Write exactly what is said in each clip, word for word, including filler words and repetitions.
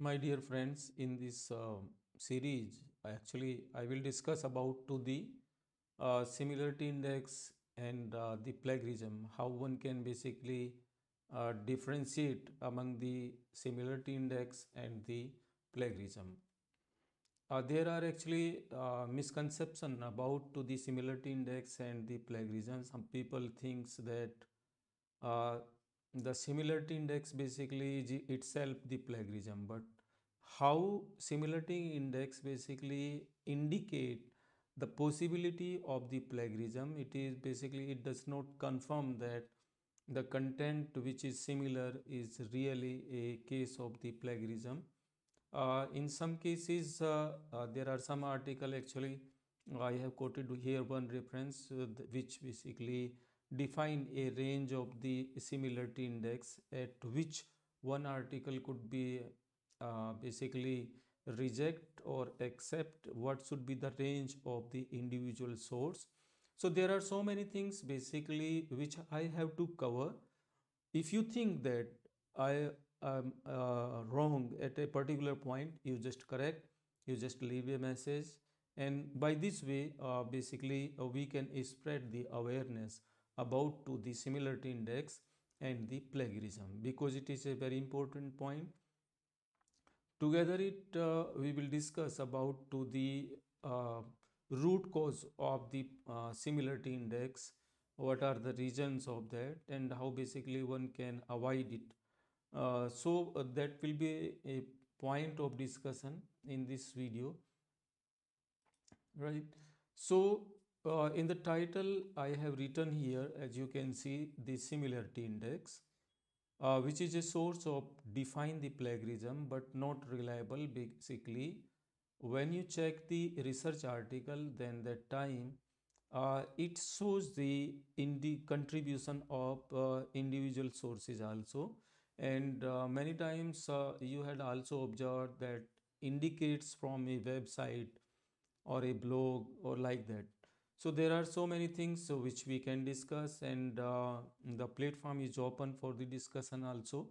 My dear friends, in this uh, series, actually, I will discuss about to the uh, similarity index and uh, the plagiarism, how one can basically uh, differentiate among the similarity index and the plagiarism. Uh, there are actually uh, misconception about to the similarity index and the plagiarism. Some people thinks that uh, the similarity index basically is itself the plagiarism, but how similarity index basically indicate the possibility of the plagiarism, it is basically it does not confirm that the content which is similar is really a case of the plagiarism. Uh, in some cases, uh, uh, there are some article actually. I have quoted here one reference uh, th- which basically define a range of the similarity index at which one article could be uh, basically reject or accept what should be the range of the individual source. So there are so many things basically which I have to cover. If you think that I am uh, wrong at a particular point, you just correct, you just leave a message, and by this way, uh, basically, uh, we can spread the awareness about to the similarity index and the plagiarism, because it is a very important point. Together, it uh, we will discuss about to the uh, root cause of the uh, similarity index, what are the reasons of that, and how basically one can avoid it. Uh, so uh, that will be a point of discussion in this video, right? So uh, in the title, I have written here, as you can see, the similarity index, uh, which is a source of define the plagiarism but not reliable. Basically, when you check the research article, then that time uh, it shows the in the contribution of uh, individual sources also, and uh, many times uh, you had also observed that indicates from a website or a blog or like that. So there are so many things uh, which we can discuss, and uh, the platform is open for the discussion also.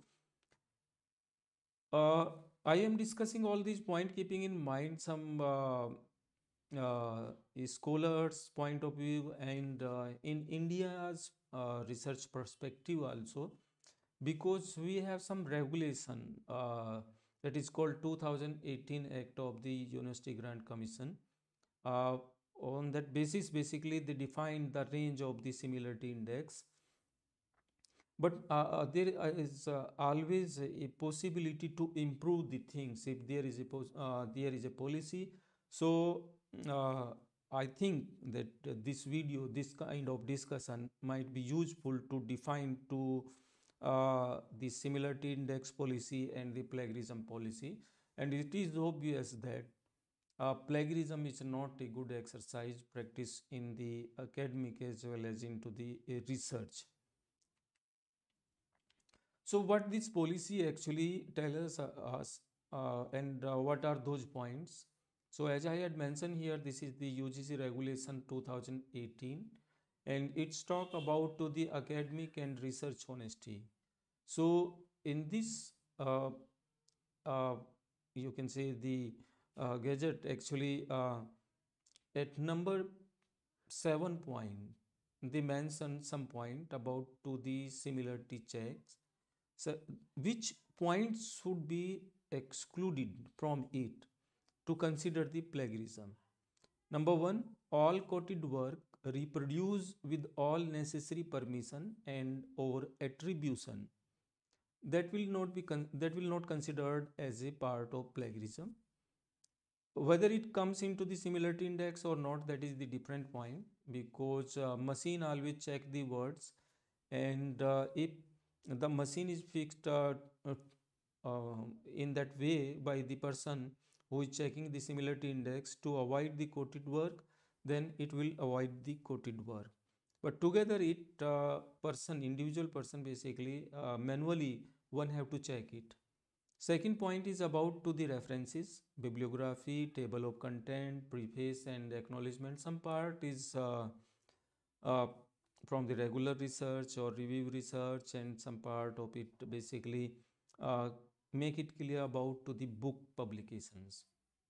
uh, I am discussing all these points keeping in mind some uh, uh, scholars point of view, and uh, in India's uh, research perspective also, because we have some regulation uh, that is called two thousand eighteen Act of the University Grant Commission. Uh, on that basis, basically, they define the range of the similarity index. But uh, uh, there uh, is uh, always a possibility to improve the things if there is a pos- uh, there is a policy. So uh, I think that uh, this video, this kind of discussion might be useful to define to uh, the similarity index policy and the plagiarism policy. And it is obvious that uh, plagiarism is not a good exercise practice in the academic as well as into the uh, research. So what this policy actually tells uh, us, uh, and uh, what are those points? So as I had mentioned here, this is the U G C regulation two thousand eighteen, and it's talk about to the academic and research honesty. So in this, uh, uh, you can say the uh, gadget actually uh, at number seven point, they mention some point about to the similarity checks. So, which points should be excluded from it to consider the plagiarism? Number one, all quoted work reproduced with all necessary permission and or attribution, that will not be con- that will not considered as a part of plagiarism. Whether it comes into the similarity index or not, that is the different point, because uh, machine always check the words, and uh, if the machine is fixed uh, uh, uh, in that way by the person who is checking the similarity index to avoid the quoted work, then it will avoid the quoted work. But together it uh, person individual person basically uh, manually one have to check it. Second point is about to the references, bibliography, table of content, preface and acknowledgement. Some part is uh, uh, from the regular research or review research, and some part of it basically uh, make it clear about to the book publications.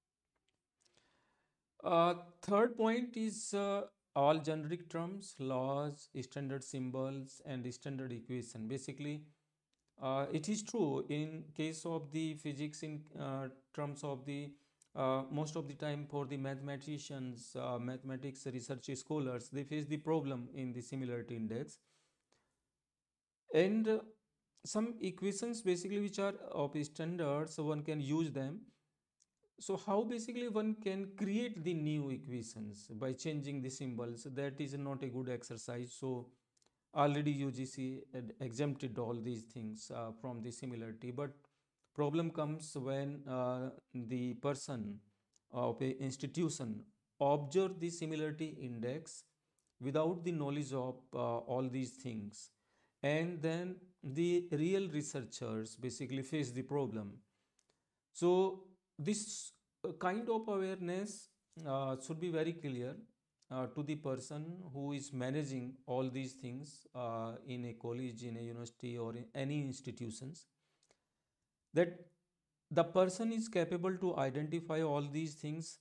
Uh, third point is uh, all generic terms, laws, standard symbols, and standard equation. Basically, uh, it is true in case of the physics in uh, terms of the uh, most of the time for the mathematicians, uh, mathematics research scholars, they face the problem in the similarity index. And uh, some equations basically which are of standard, so one can use them. So how basically one can create the new equations by changing the symbols? That is not a good exercise. So already U G C had exempted all these things uh, from the similarity. But problem comes when uh, the person of a institution observe the similarity index without the knowledge of uh, all these things, and then the real researchers basically face the problem. So this uh, kind of awareness uh, should be very clear uh, to the person who is managing all these things uh, in a college, in a university, or in any institutions, that the person is capable to identify all these things.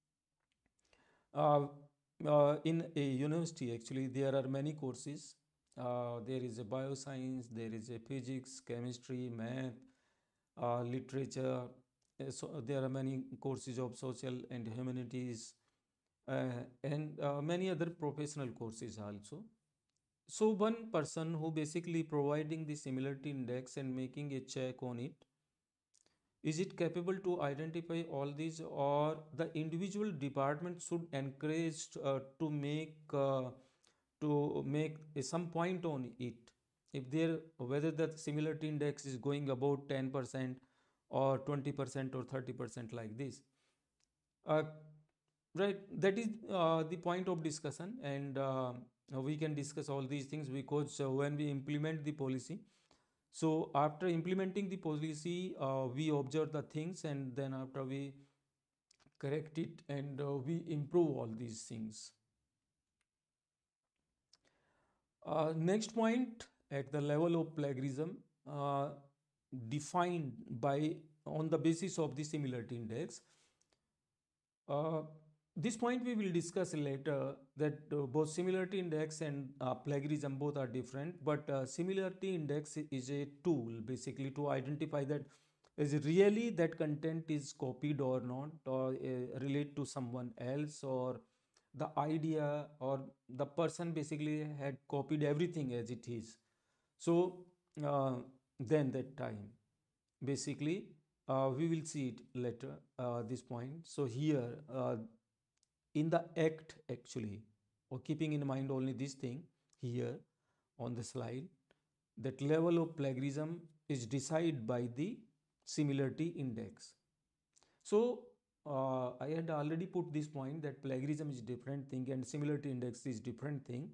uh, uh, in a university, actually, there are many courses. Uh, there is a bioscience, there is a physics, chemistry, math, uh, literature. Uh, so there are many courses of social and humanities, uh, and uh, many other professional courses also. So one person who basically providing the similarity index and making a check on it, is it capable to identify all these, or the individual department should encourage uh, to make uh, to make a, some point on it, if there whether the similarity index is going about ten percent or twenty percent or thirty percent like this. uh, right, that is uh, the point of discussion, and uh, we can discuss all these things because uh, when we implement the policy, so after implementing the policy, uh, we observe the things, and then after we correct it, and uh, we improve all these things. Uh, next point, at the level of plagiarism, uh, defined by on the basis of the similarity index. Uh, this point we will discuss later, that uh, both similarity index and uh, plagiarism both are different, but uh, similarity index is a tool basically to identify that is really that content is copied or not, or uh, relate to someone else, or the idea or the person basically had copied everything as it is. So uh, then that time basically uh, we will see it later, uh, this point. So here uh, in the act actually, or keeping in mind only this thing here on the slide, that level of plagiarism is decided by the similarity index. So uh, I had already put this point that plagiarism is different thing and similarity index is different thing.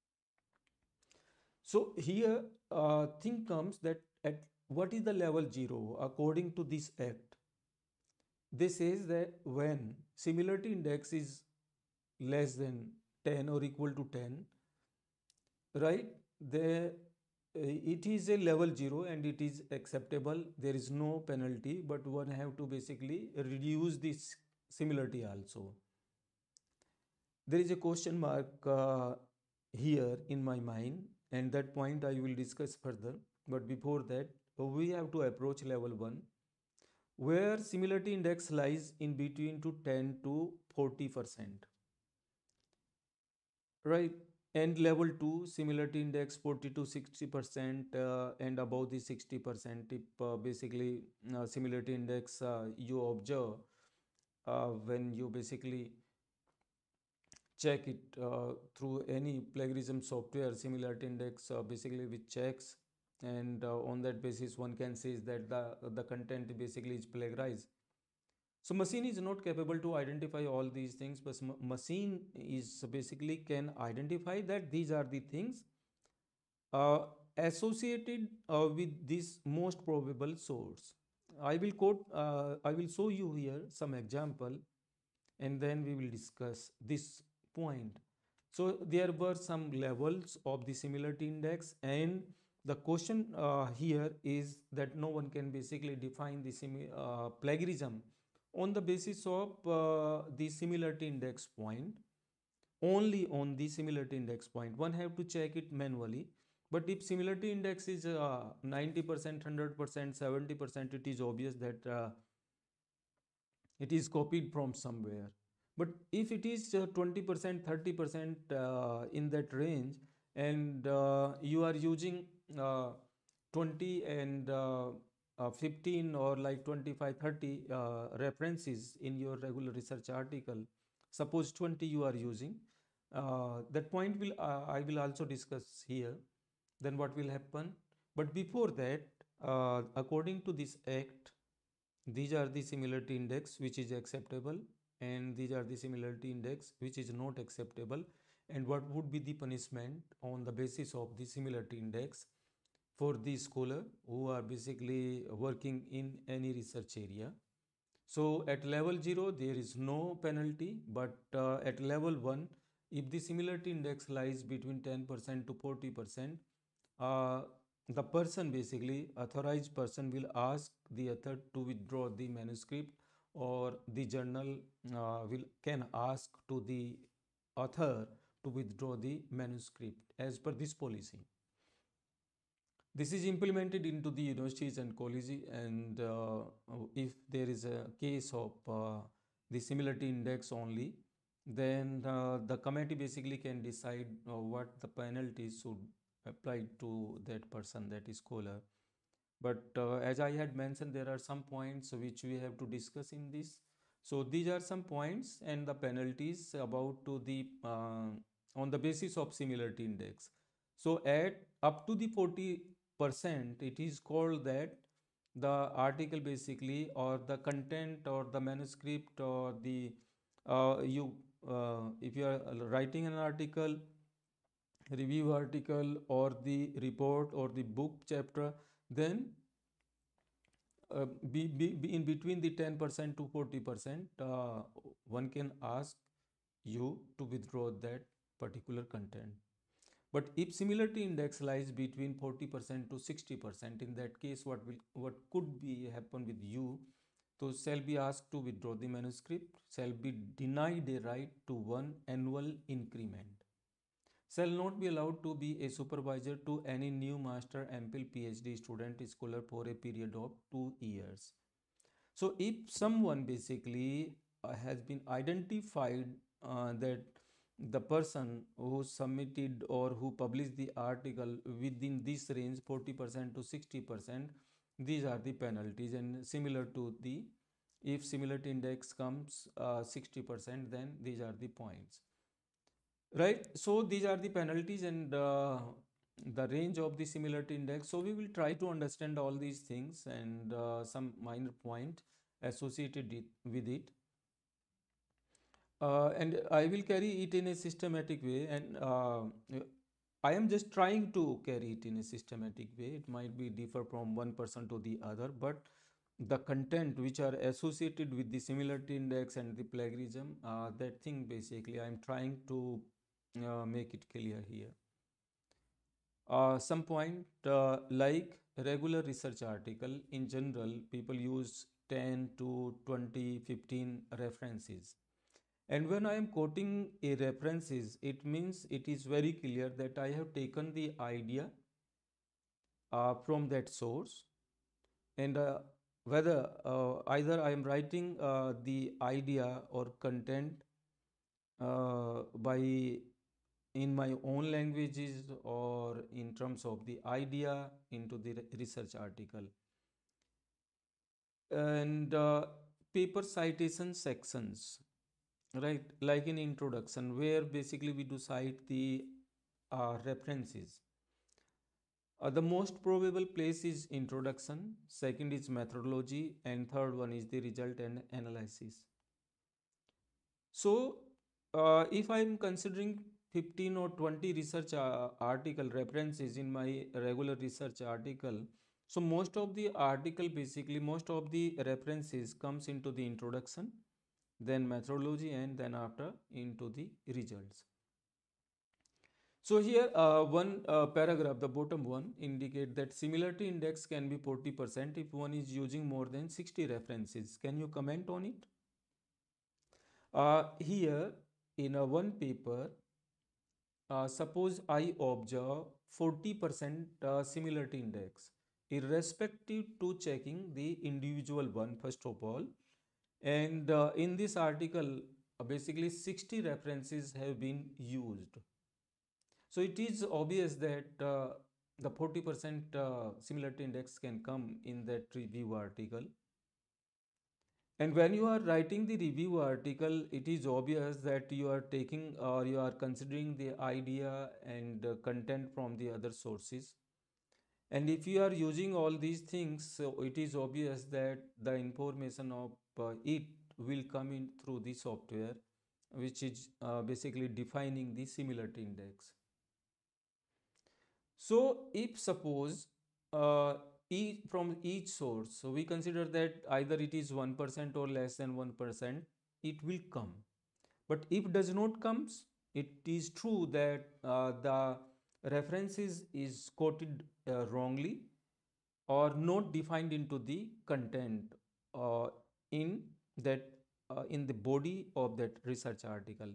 So here uh, thing comes that at what is the level zero according to this act? This says that when similarity index is less than ten or equal to ten, right, there uh, it is a level zero and it is acceptable. There is no penalty, but one have to basically reduce this similarity also. There is a question mark uh, here in my mind, and that point I will discuss further. But before that, we have to approach level one, where similarity index lies in between to ten to forty percent, right? And level two, similarity index forty to sixty percent, uh, and above the sixty percent, if uh, basically uh, similarity index uh, you observe uh, when you basically check it uh, through any plagiarism software, similarity index uh, basically which checks, and uh, on that basis one can say that the the content basically is plagiarized. So machine is not capable to identify all these things, but machine is basically can identify that these are the things uh, associated uh, with this most probable source. I will quote, uh, I will show you here some example, and then we will discuss this point. So there were some levels of the similarity index, and The question uh, here is that no one can basically define the simi- uh, plagiarism on the basis of uh, the similarity index point, only on the similarity index point. One have to check it manually. But if similarity index is uh, ninety percent, one hundred percent, seventy percent, it is obvious that uh, it is copied from somewhere. But if it is uh, twenty percent, thirty percent uh, in that range, and uh, you are using uh, twenty and uh, uh, fifteen or like twenty-five, thirty uh, references in your regular research article, suppose twenty you are using, uh, that point will uh, I will also discuss here. Then what will happen? But before that, uh, according to this act, these are the similarity index which is acceptable, and these are the similarity index which is not acceptable, and what would be the punishment on the basis of the similarity index for the scholar who are basically working in any research area. So at level zero there is no penalty, but uh, at level one, if the similarity index lies between ten percent to forty percent, uh, the person, basically authorized person, will ask the author to withdraw the manuscript, or the journal uh, will can ask to the author to withdraw the manuscript as per this policy. This is implemented into the universities and colleges, and uh, if there is a case of uh, the similarity index only, then uh, the committee basically can decide uh, what the penalties should apply to that person, that is scholar. But uh, as I had mentioned, there are some points which we have to discuss in this. So these are some points and the penalties about to the uh, on the basis of similarity index. So at up to the forty percent, it is called that the article basically, or the content, or the manuscript, or the uh, you uh, if you are writing an article, review article, or the report, or the book chapter, then uh, be, be, be in between the ten percent to forty percent, uh, one can ask you to withdraw that particular content. But if similarity index lies between forty percent to sixty percent, in that case, what will what could be happen with you? So shall be asked to withdraw the manuscript, shall be denied a right to one annual increment, shall not be allowed to be a supervisor to any new master, MPhil, PhD student, scholar for a period of two years. So if someone basically uh, has been identified uh, that the person who submitted or who published the article within this range forty percent to sixty percent, these are the penalties. And similar to the, if similarity index comes uh, sixty percent, then these are the points, right? So these are the penalties and uh, the range of the similarity index. So we will try to understand all these things and uh, some minor point associated it, with it, uh, and I will carry it in a systematic way, and uh, I am just trying to carry it in a systematic way. It might be differ from one person to the other, but the content which are associated with the similarity index and the plagiarism, uh, that thing basically I am trying to uh, make it clear here. Uh, some point uh, like regular research article, in general people use ten to twenty, fifteen references, and when I am quoting a references, it means it is very clear that I have taken the idea uh, from that source, and uh, whether uh, either I am writing uh, the idea or content uh, by in my own languages, or in terms of the idea into the research article. And uh, paper citation sections, right, like in introduction, where basically we do cite the uh, references. Uh, the most probable place is introduction, second is methodology, and third one is the result and analysis. So uh, if I am considering fifteen or twenty research uh, article references in my regular research article, so most of the article, basically most of the references comes into the introduction, then methodology, and then after into the results. So here uh, one uh, paragraph, the bottom one, indicate that similarity index can be forty percent if one is using more than sixty references. Can you comment on it? Uh, here in a one paper, uh, suppose I observe forty percent uh, similarity index, irrespective to checking the individual one first of all. And uh, in this article, uh, basically sixty references have been used. So it is obvious that uh, the forty percent uh, similarity index can come in that review article. And when you are writing the review article, it is obvious that you are taking or you are considering the idea and uh, content from the other sources. And if you are using all these things, so it is obvious that the information of uh, it will come in through the software, which is uh, basically defining the similarity index. So if suppose uh, each, from each source, so we consider that either it is one percent or less than one percent, it will come. But if does not comes, it is true that uh, the references is quoted uh, wrongly or not defined into the content uh, in that uh, in the body of that research article.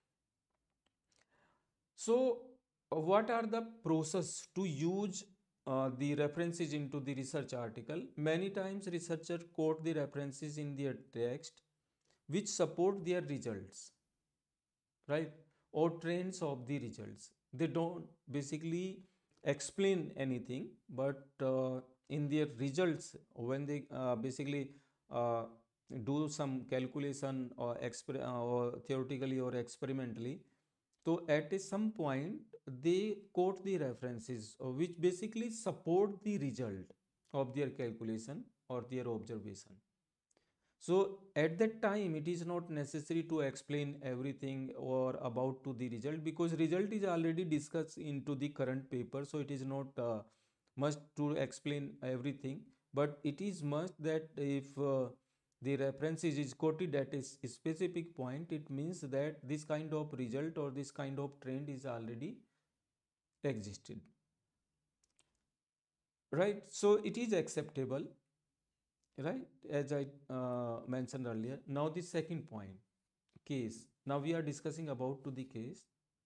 So, uh, what are the process to use uh, the references into the research article? Many times researchers quote the references in their text which support their results, right? Or trends of the results. They don't basically explain anything, but uh, in their results, when they uh, basically uh, do some calculation or, exper- uh, or theoretically or experimentally, so at a some point they quote the references uh, which basically support the result of their calculation or their observation. So at that time it is not necessary to explain everything or about to the result, because result is already discussed into the current paper, so it is not uh, must to explain everything. But it is must that if uh, the references is quoted at a specific point, it means that this kind of result or this kind of trend is already existed, right? So it is acceptable, right, as I uh, mentioned earlier. Now the second point, case. Now we are discussing about to the case.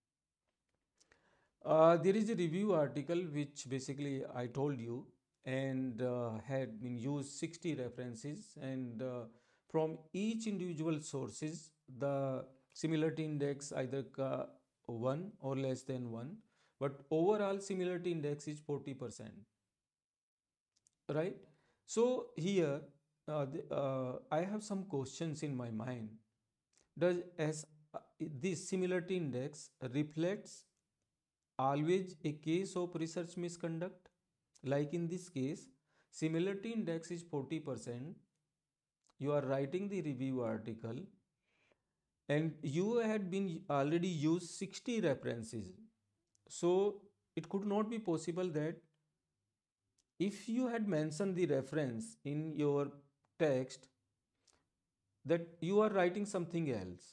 Uh, there is a review article which basically I told you, and uh, had been used sixty references, and uh, from each individual sources the similarity index either uh, one or less than one, but overall similarity index is forty percent, right? So here uh, the, uh, I have some questions in my mind. Does as uh, this similarity index reflects always a case of research misconduct? Like in this case, similarity index is forty percent. You are writing the review article and you had been already used sixty references. So it could not be possible that if you had mentioned the reference in your text, that you are writing something else,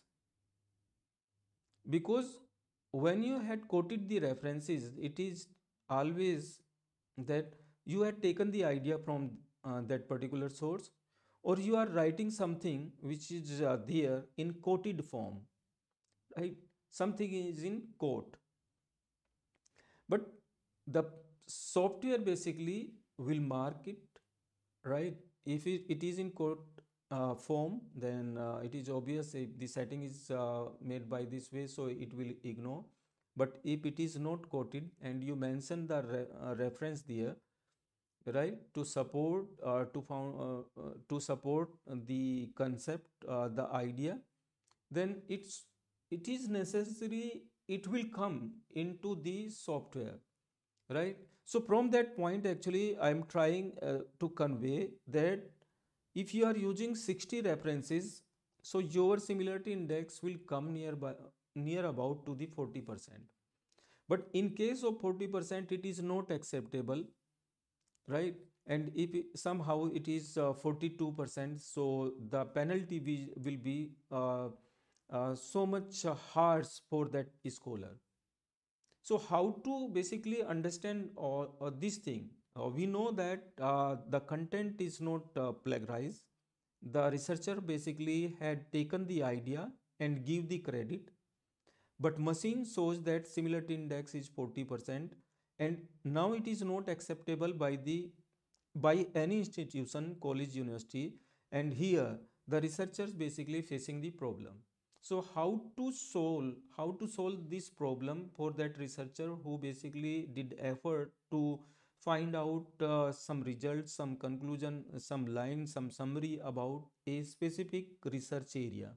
because when you had quoted the references, it is always that you had taken the idea from uh, that particular source, or you are writing something which is uh, there in quoted form, right? Something is in quote, but the software basically will mark it, right? If it, it is in quote uh, form, then uh, it is obvious if the setting is uh, made by this way, so it will ignore. But if it is not quoted and you mention the re uh, reference there, right, to support uh, to found uh, uh, to support the concept, uh, the idea, then it's it is necessary, it will come into the software, right? So from that point actually I am trying uh, to convey that if you are using sixty references, so your similarity index will come nearby near about to the forty percent. But in case of forty percent it is not acceptable, right? And if it- somehow it is uh, forty-two percent, so the penalty will, will be uh, uh, so much uh, harsh for that scholar. So how to basically understand uh, uh, this thing? Uh, we know that uh, the content is not uh, plagiarized. The researcher basically had taken the idea and give the credit, but machine shows that similarity index is forty percent, and now it is not acceptable by the by any institution, college, university. And here the researchers basically facing the problem. So how to solve how to solve this problem for that researcher who basically did effort to find out uh, some results, some conclusion, some line, some summary about a specific research area.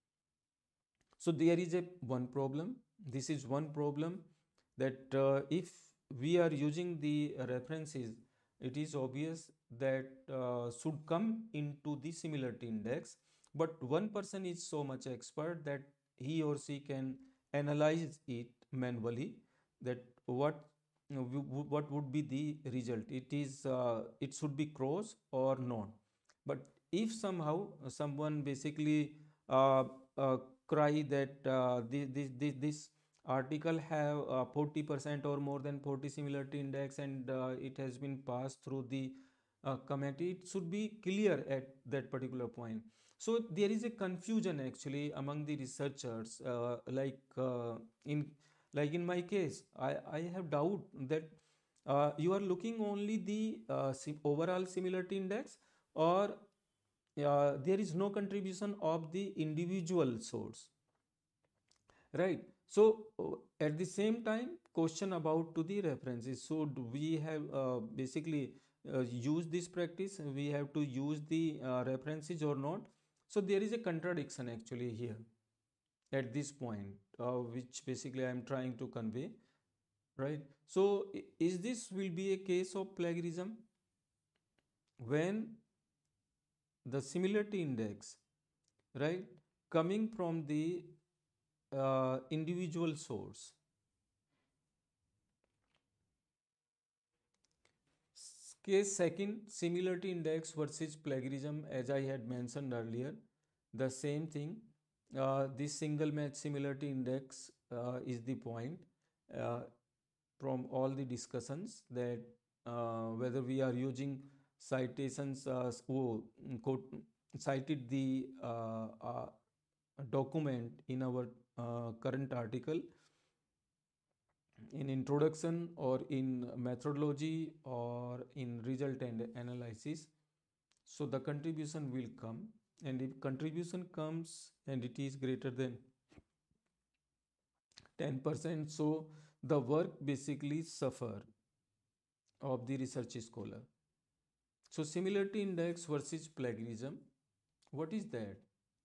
So there is a one problem. This is one problem, that uh, if we are using the references, it is obvious that uh, should come into the similarity index. But one person is so much expert that he or she can analyze it manually. That what you know, w- w- what would be the result? It is uh, it should be cross or not. But if somehow someone basically uh, uh, cry that uh, this, this, this, this article have uh, forty percent or more than forty similarity index, and uh, it has been passed through the uh, committee, it should be clear at that particular point. So there is a confusion actually among the researchers, uh, like uh, in like in my case, I, I have doubt that uh, you are looking only the uh, sim- overall similarity index, or uh, there is no contribution of the individual source, right? So uh, at the same time, question about to the references. So do we have uh, basically uh, use this practice, we have to use the uh, references or not? So there is a contradiction actually here at this point, uh, which basically I am trying to convey, right? So i- is this will be a case of plagiarism when the similarity index, right, coming from the uh, individual source. S- Case second, similarity index versus plagiarism, as I had mentioned earlier, the same thing. Uh, this single match similarity index uh, is the point uh, from all the discussions, that uh, whether we are using citations, uh, oh, mm, quote, cited the uh, uh, document in our uh, current article, in introduction or in methodology or in result and analysis. So the contribution will come, and if contribution comes and it is greater than ten percent, so the work basically suffer of the research scholar. So similarity index versus plagiarism, what is that?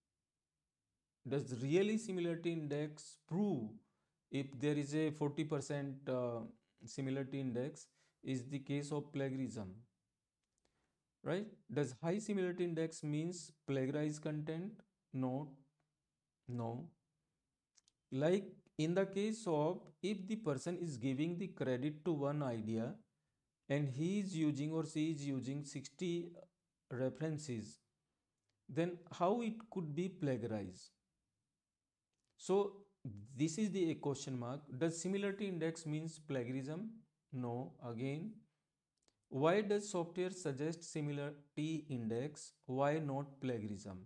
Does really similarity index prove if there is a forty percent uh, similarity index is the case of plagiarism, right? Does high similarity index means plagiarized content? No, no. Like in the case of, if the person is giving the credit to one idea and he is using or she is using sixty references, then how it could be plagiarized? So this is the question mark. Does similarity index means plagiarism? No. Again, why does software suggest similarity index? Why not plagiarism?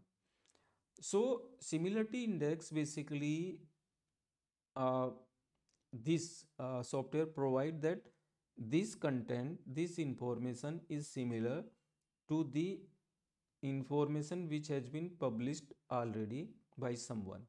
So similarity index basically, uh, this uh, software provide that this content, this information is similar to the information which has been published already by someone.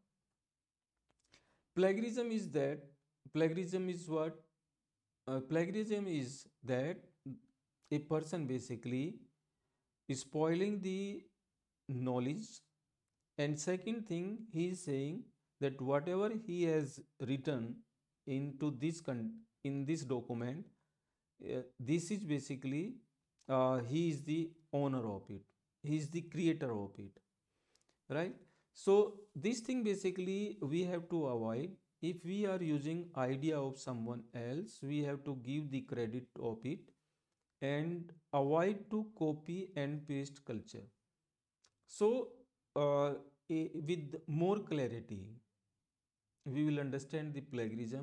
Plagiarism is that plagiarism is what? Uh, plagiarism is that a person basically is spoiling the knowledge, and second thing, he is saying that whatever he has written into this con- in this document, uh, this is basically uh, he is the owner of it, he is the creator of it, right? So this thing basically we have to avoid. If we are using idea of someone else, we have to give the credit of it and avoid to copy and paste culture. So uh, with more clarity, we will understand the plagiarism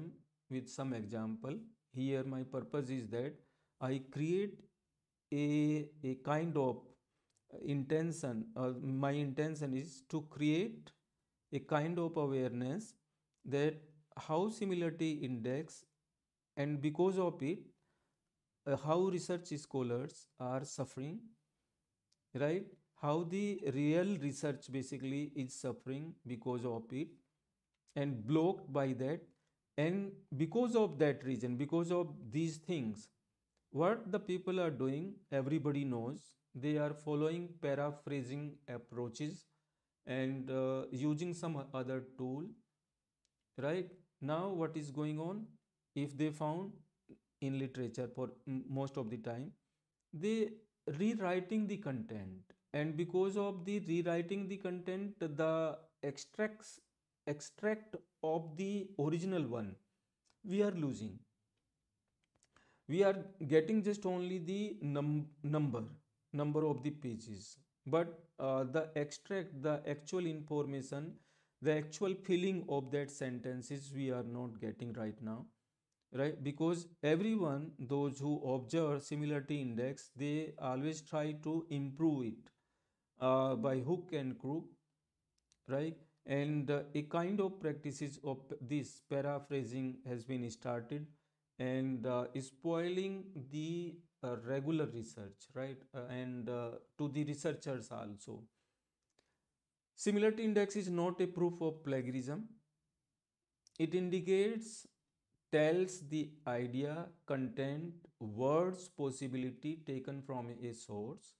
with some example. Here my purpose is that I create a, a kind of intention, uh, my intention is to create a kind of awareness that how similarity index, and because of it, uh, how research scholars are suffering, right? How the real research basically is suffering because of it and blocked by that. And because of that reason, because of these things, what the people are doing, everybody knows. They are following paraphrasing approaches and uh, using some other tool, right? Now, what is going on? If they found in literature for most of the time, they rewriting the content, and because of the rewriting the content, the extracts extract of the original one we are losing. We are getting just only the num- number number of the pages, but uh, the extract, the actual information, the actual feeling of that sentences we are not getting right now, right? Because everyone, those who observe similarity index, they always try to improve it uh, by hook and crook, right? And uh, a kind of practices of this paraphrasing has been started, and uh, is spoiling the uh, regular research, right? Uh, and uh, to the researchers also. Similarity index is not a proof of plagiarism. It indicates, tells the idea, content, words, possibility taken from a source.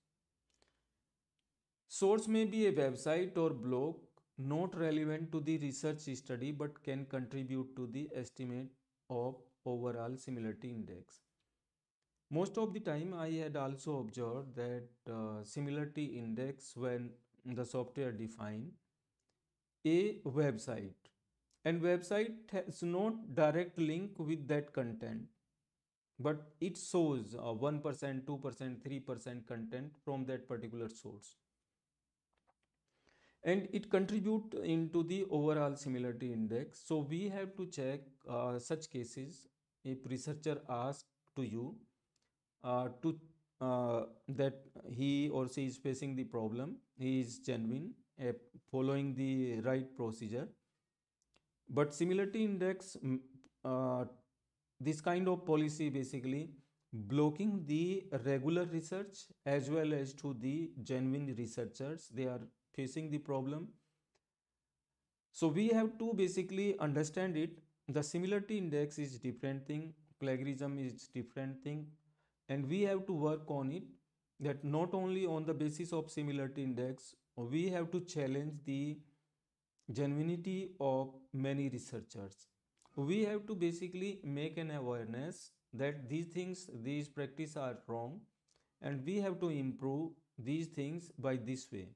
Source may be a website or blog, not relevant to the research study but can contribute to the estimate of overall similarity index. Most of the time, I had also observed that uh, similarity index, when the software define a website, and website has not direct link with that content, but it shows uh, one percent, two percent, three percent content from that particular source, and it contribute into the overall similarity index. So we have to check uh, such cases. If researcher asks to you uh, to uh, that he or she is facing the problem, he is genuine, uh, following the right procedure, but similarity index, mm, uh, this kind of policy basically blocking the regular research as well as to the genuine researchers, they are facing the problem. So we have to basically understand it. The similarity index is different thing, plagiarism is different thing, and we have to work on it. That not only on the basis of similarity index, we have to challenge the genuinity of many researchers. We have to basically make an awareness that these things, these practice are wrong, and we have to improve these things by this way.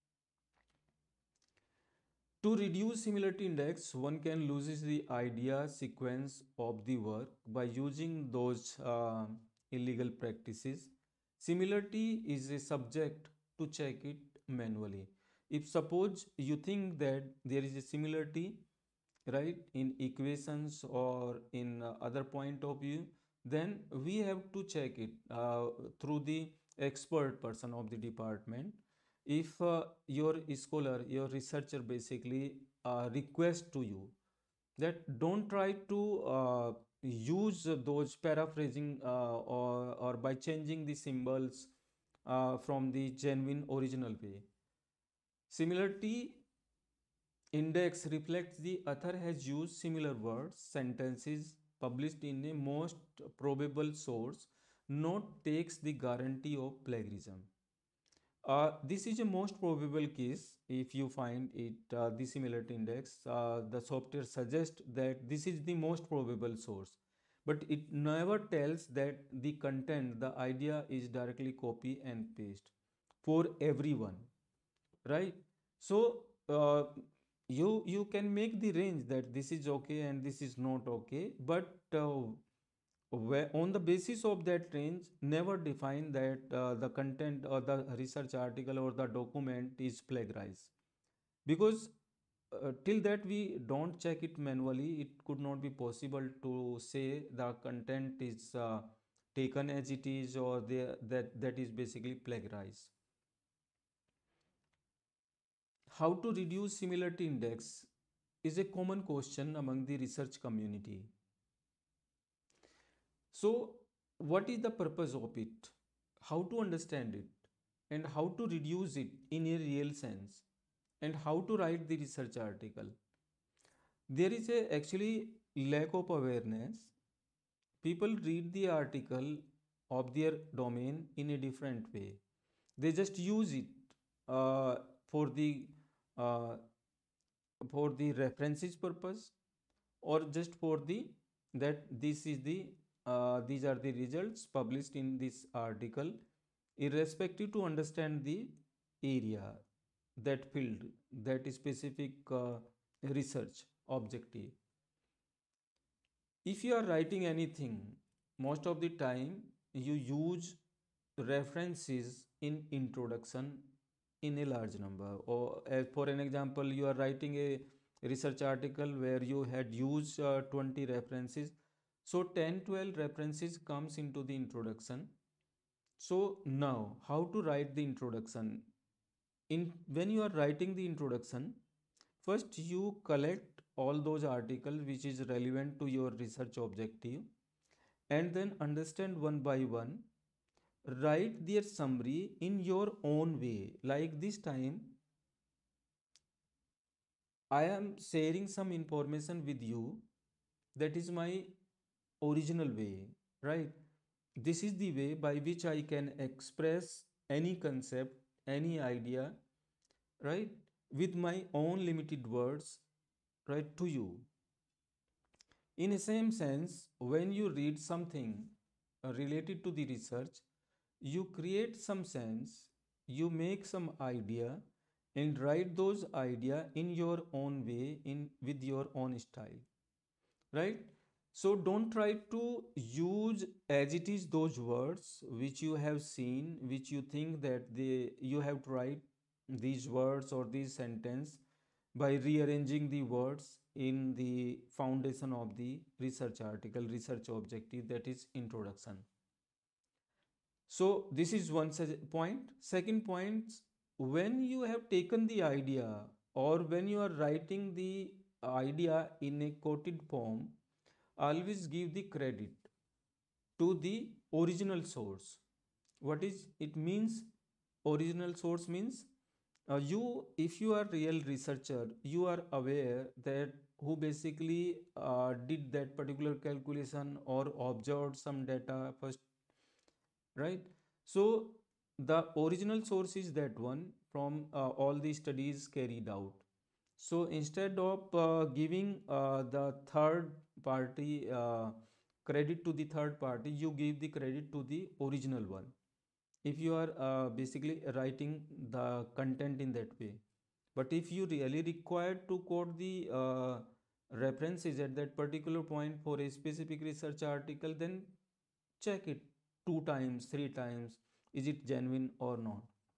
To reduce similarity index, one can loses the idea sequence of the work by using those uh, illegal practices. Similarity is a subject to check it manually. If suppose you think that there is a similarity, right, in equations or in uh, other point of view, then we have to check it uh, through the expert person of the department. If uh, your scholar, your researcher basically uh, request to you that don't try to uh, use those paraphrasing uh, or, or by changing the symbols uh, from the genuine original way. Similarity index reflects the author has used similar words, sentences published in a most probable source, not takes the guarantee of plagiarism. Uh, this is a most probable case. If you find it, uh, the similarity index, uh, the software suggests that this is the most probable source, but it never tells that the content, the idea is directly copy and paste for everyone, right? So uh, you you can make the range that this is okay and this is not okay, but uh, where, on the basis of that range, never define that uh, the content or the research article or the document is plagiarized, because uh, till that we don't check it manually, it could not be possible to say the content is uh, taken as it is, or the, that that is basically plagiarized. How to reduce similarity index is a common question among the research community. So, what is the purpose of it? How to understand it? And how to reduce it in a real sense? And how to write the research article? There is a actually lack of awareness. People read the article of their domain in a different way. They just use it uh, for the uh, for the references purpose, or just for the that this is the uh, these are the results published in this article, irrespective to understand the area, that field, that specific uh, research objective. If you are writing anything, most of the time you use references in introduction in a large number. Or as for an example, you are writing a research article where you had used uh, twenty references, so ten twelve references comes into the introduction. So now how to write the introduction? In when you are writing the introduction, first you collect all those articles which is relevant to your research objective, and then understand one by one, write their summary in your own way. Like this time I am sharing some information with you, that is my original way, right? This is the way by which I can express any concept, any idea, right, with my own limited words, right, to you. In the same sense, when you read something uh, related to the research, you create some sense, you make some idea, and write those idea in your own way, in with your own style, right? So don't try to use as it is those words which you have seen, which you think that they you have to write these words or this sentence by rearranging the words in the foundation of the research article, research objective, that is introduction. So this is one point. Second point, when you have taken the idea, or when you are writing the idea in a quoted form, always give the credit to the original source. What is it means? Original source means uh, you, if you are real researcher, you are aware that who basically uh, did that particular calculation or observed some data first, right? So the original source is that one from uh, all the studies carried out. So instead of uh, giving uh, the third party uh, credit to the third party, you give the credit to the original one, if you are uh, basically writing the content in that way. But if you really require to quote the uh, references at that particular point for a specific research article, then check it two times, three times, is it genuine or not.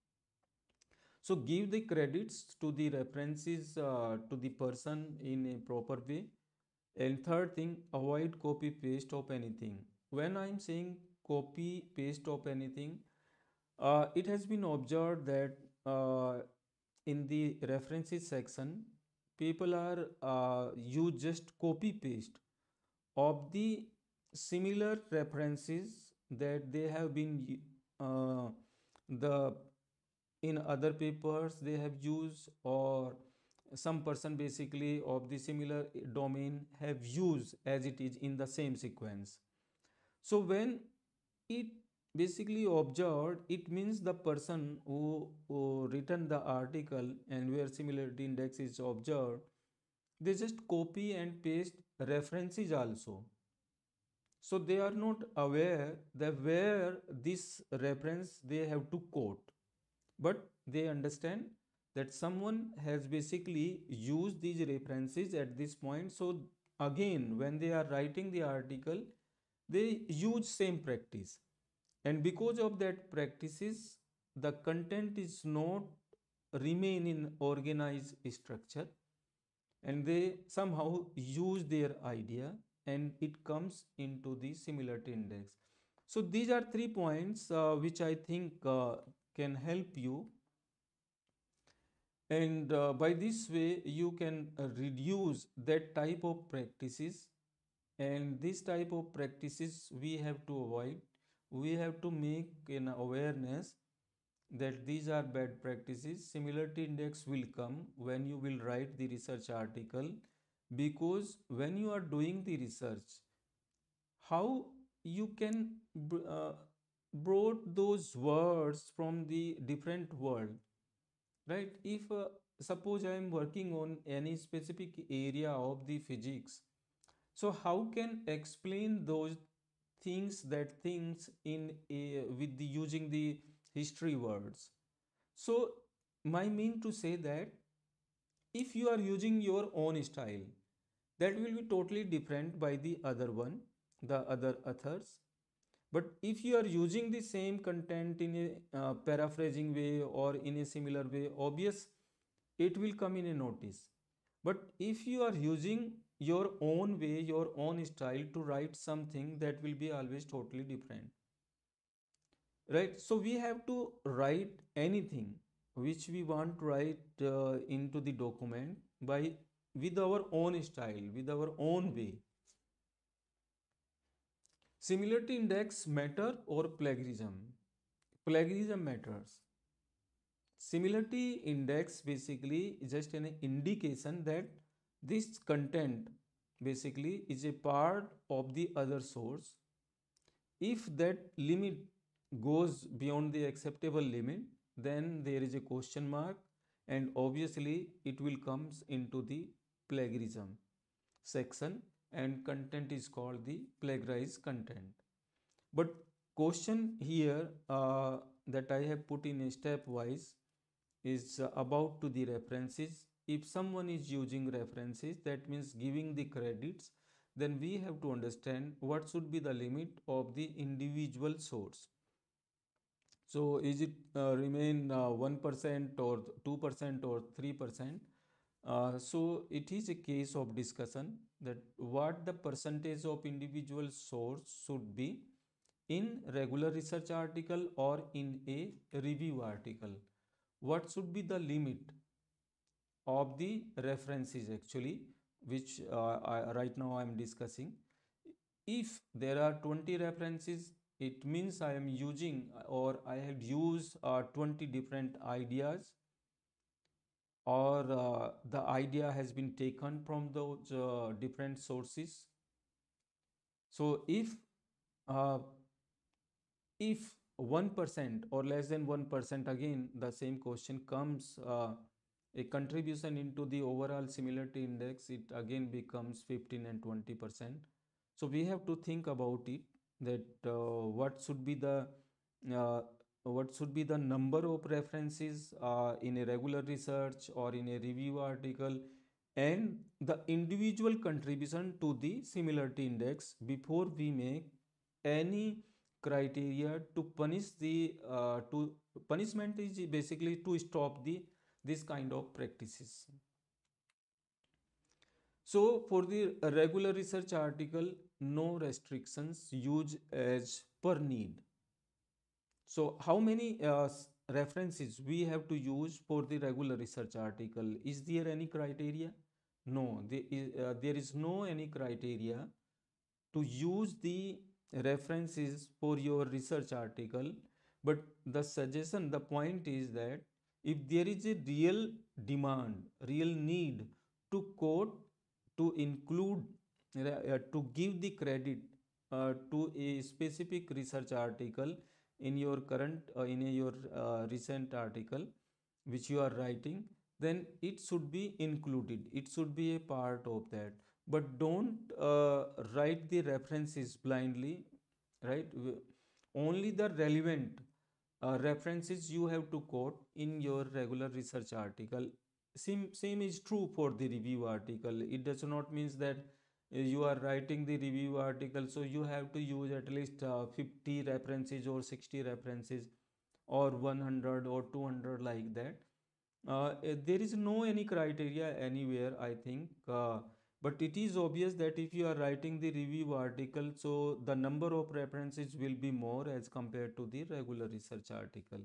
So give the credits to the references uh, to the person in a proper way. And third thing, avoid copy paste of anything. When I'm saying copy paste of anything, uh, it has been observed that uh, in the references section, people are uh, you just copy paste of the similar references that they have been uh, the in other papers they have used, or some person basically of the similar domain have used as it is in the same sequence. So when it basically observed, it means the person who, who written the article and where similarity index is observed, they just copy and paste references also. So they are not aware that where this reference they have to quote, but they understand that someone has basically used these references at this point. So again, when they are writing the article, they use same practice, and because of that practices, the content is not remain in organized structure, and they somehow use their idea and it comes into the similarity index. So these are three points uh, which I think uh, can help you, and uh, by this way you can uh, reduce that type of practices, and this type of practices we have to avoid. We have to make an awareness that these are bad practices. Similarity index will come when you will write the research article, because when you are doing the research, how you can uh, brought those words from the different world, right? If uh, suppose I am working on any specific area of the physics, so how can explain those things, that things in a, with the using the history words? So my mean to say that if you are using your own style, that will be totally different by the other one, the other authors. But if you are using the same content in a uh, paraphrasing way or in a similar way, obvious it will come in a notice. But if you are using your own way, your own style to write something, that will be always totally different, right? So we have to write anything which we want to write uh, into the document by with our own style, with our own way. Similarity index matter or plagiarism? Plagiarism matters. Similarity index basically is just an indication that this content basically is a part of the other source. If that limit goes beyond the acceptable limit, then there is a question mark, and obviously it will comes into the plagiarism section, and content is called the plagiarized content. But question here uh, that I have put in a stepwise is uh, about to the references. If someone is using references, that means giving the credits, then we have to understand what should be the limit of the individual source. So is it uh, remain uh, one percent or two percent or three percent? Uh, so it is a case of discussion that what the percentage of individual source should be in regular research article or in a review article. What should be the limit of the references actually, which uh, I, right now I am discussing. If there are twenty references, it means I am using or I have used uh, twenty different ideas, or uh, the idea has been taken from those uh, different sources. So if uh, if one percent or less than one percent, again the same question comes, uh, a contribution into the overall similarity index, it again becomes fifteen and twenty percent. So we have to think about it, that uh, what should be the uh, what should be the number of references uh, in a regular research or in a review article, and the individual contribution to the similarity index before we make any criteria to punish the uh, to punishment is basically to stop the this kind of practices. So for the regular research article, no restrictions, use as per need. So how many uh, references we have to use for the regular research article? Is there any criteria? No, there is, uh, there is no any criteria to use the references for your research article. But the suggestion, the point is that if there is a real demand, real need to quote, to include, uh, to give the credit uh, to a specific research article in your current uh, in a, your uh, recent article which you are writing, then it should be included, it should be a part of that. But don't uh, write the references blindly, right? Only the relevant uh, references you have to quote in your regular research article. Same, same is true for the review article. It does not means that uh, you are writing the review article, so you have to use at least uh, fifty references or sixty references or one hundred or two hundred, like that. Uh, eh, there is no any criteria anywhere, I think. Uh, but it is obvious that if you are writing the review article, so the number of references will be more as compared to the regular research article.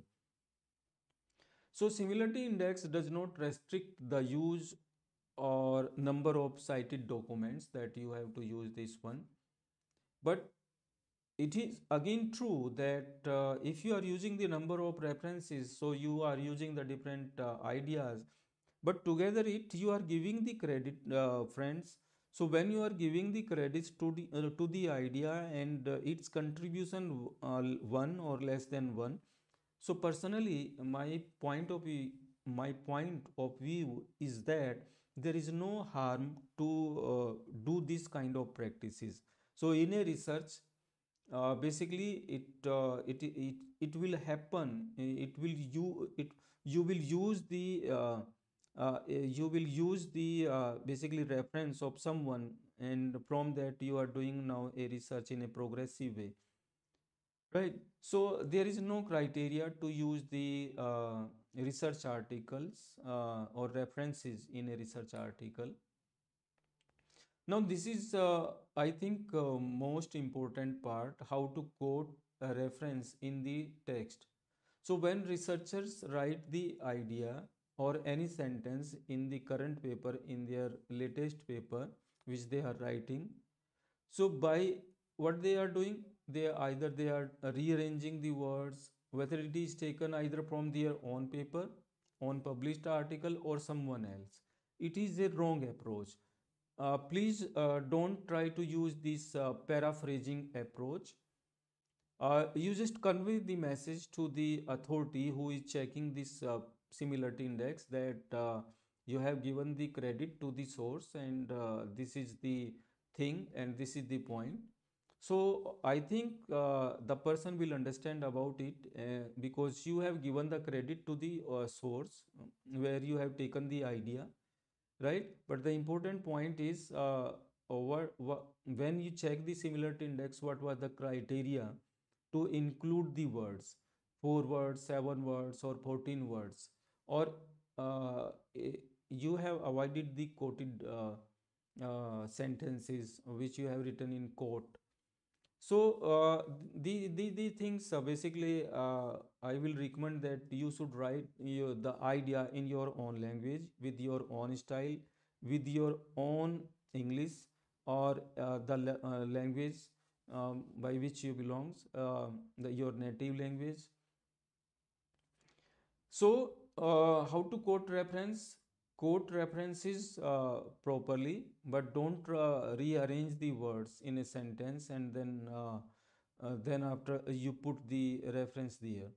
So similarity index does not restrict the use or number of cited documents that you have to use this one. But it is again true that uh, if you are using the number of references, so you are using the different uh, ideas, but together it you are giving the credit, uh, friends. So when you are giving the credits to the uh, to the idea and uh, its contribution uh, one or less than one, so personally, my point of view, my point of view is that there is no harm to uh, do this kind of practices. So in a research, uh, basically it, uh, it it it will happen. It will you it you will use the uh, uh, you will use the uh, basically reference of someone, and from that you are doing now a research in a progressive way. Right. So there is no criteria to use the uh, research articles uh, or references in a research article. Now this is, uh, I think, uh, most important part, how to quote a reference in the text. So when researchers write the idea or any sentence in the current paper, in their latest paper, which they are writing, so by what they are doing, they either they are rearranging the words, whether it is taken either from their own paper, own published article, or someone else. It is a wrong approach. Uh, please uh, don't try to use this uh, paraphrasing approach. Uh, you just convey the message to the authority who is checking this uh, similarity index, that uh, you have given the credit to the source, and uh, this is the thing and this is the point. So I think uh, the person will understand about it, uh, because you have given the credit to the uh, source, uh, where you have taken the idea, right? But the important point is, uh, what, what, when you check the similarity index, what was the criteria to include the words, four words, seven words, or fourteen words, or uh, eh, you have avoided the quoted uh, uh, sentences which you have written in quote. So uh, the, the the things, uh, basically, uh, I will recommend that you should write your, the idea in your own language, with your own style, with your own English, or uh, the la- uh, language um, by which you belongs, uh, the, your native language. So, uh, how to quote reference? Quote references uh, properly, but don't uh, rearrange the words in a sentence, and then uh, uh, then after uh, you put the reference there.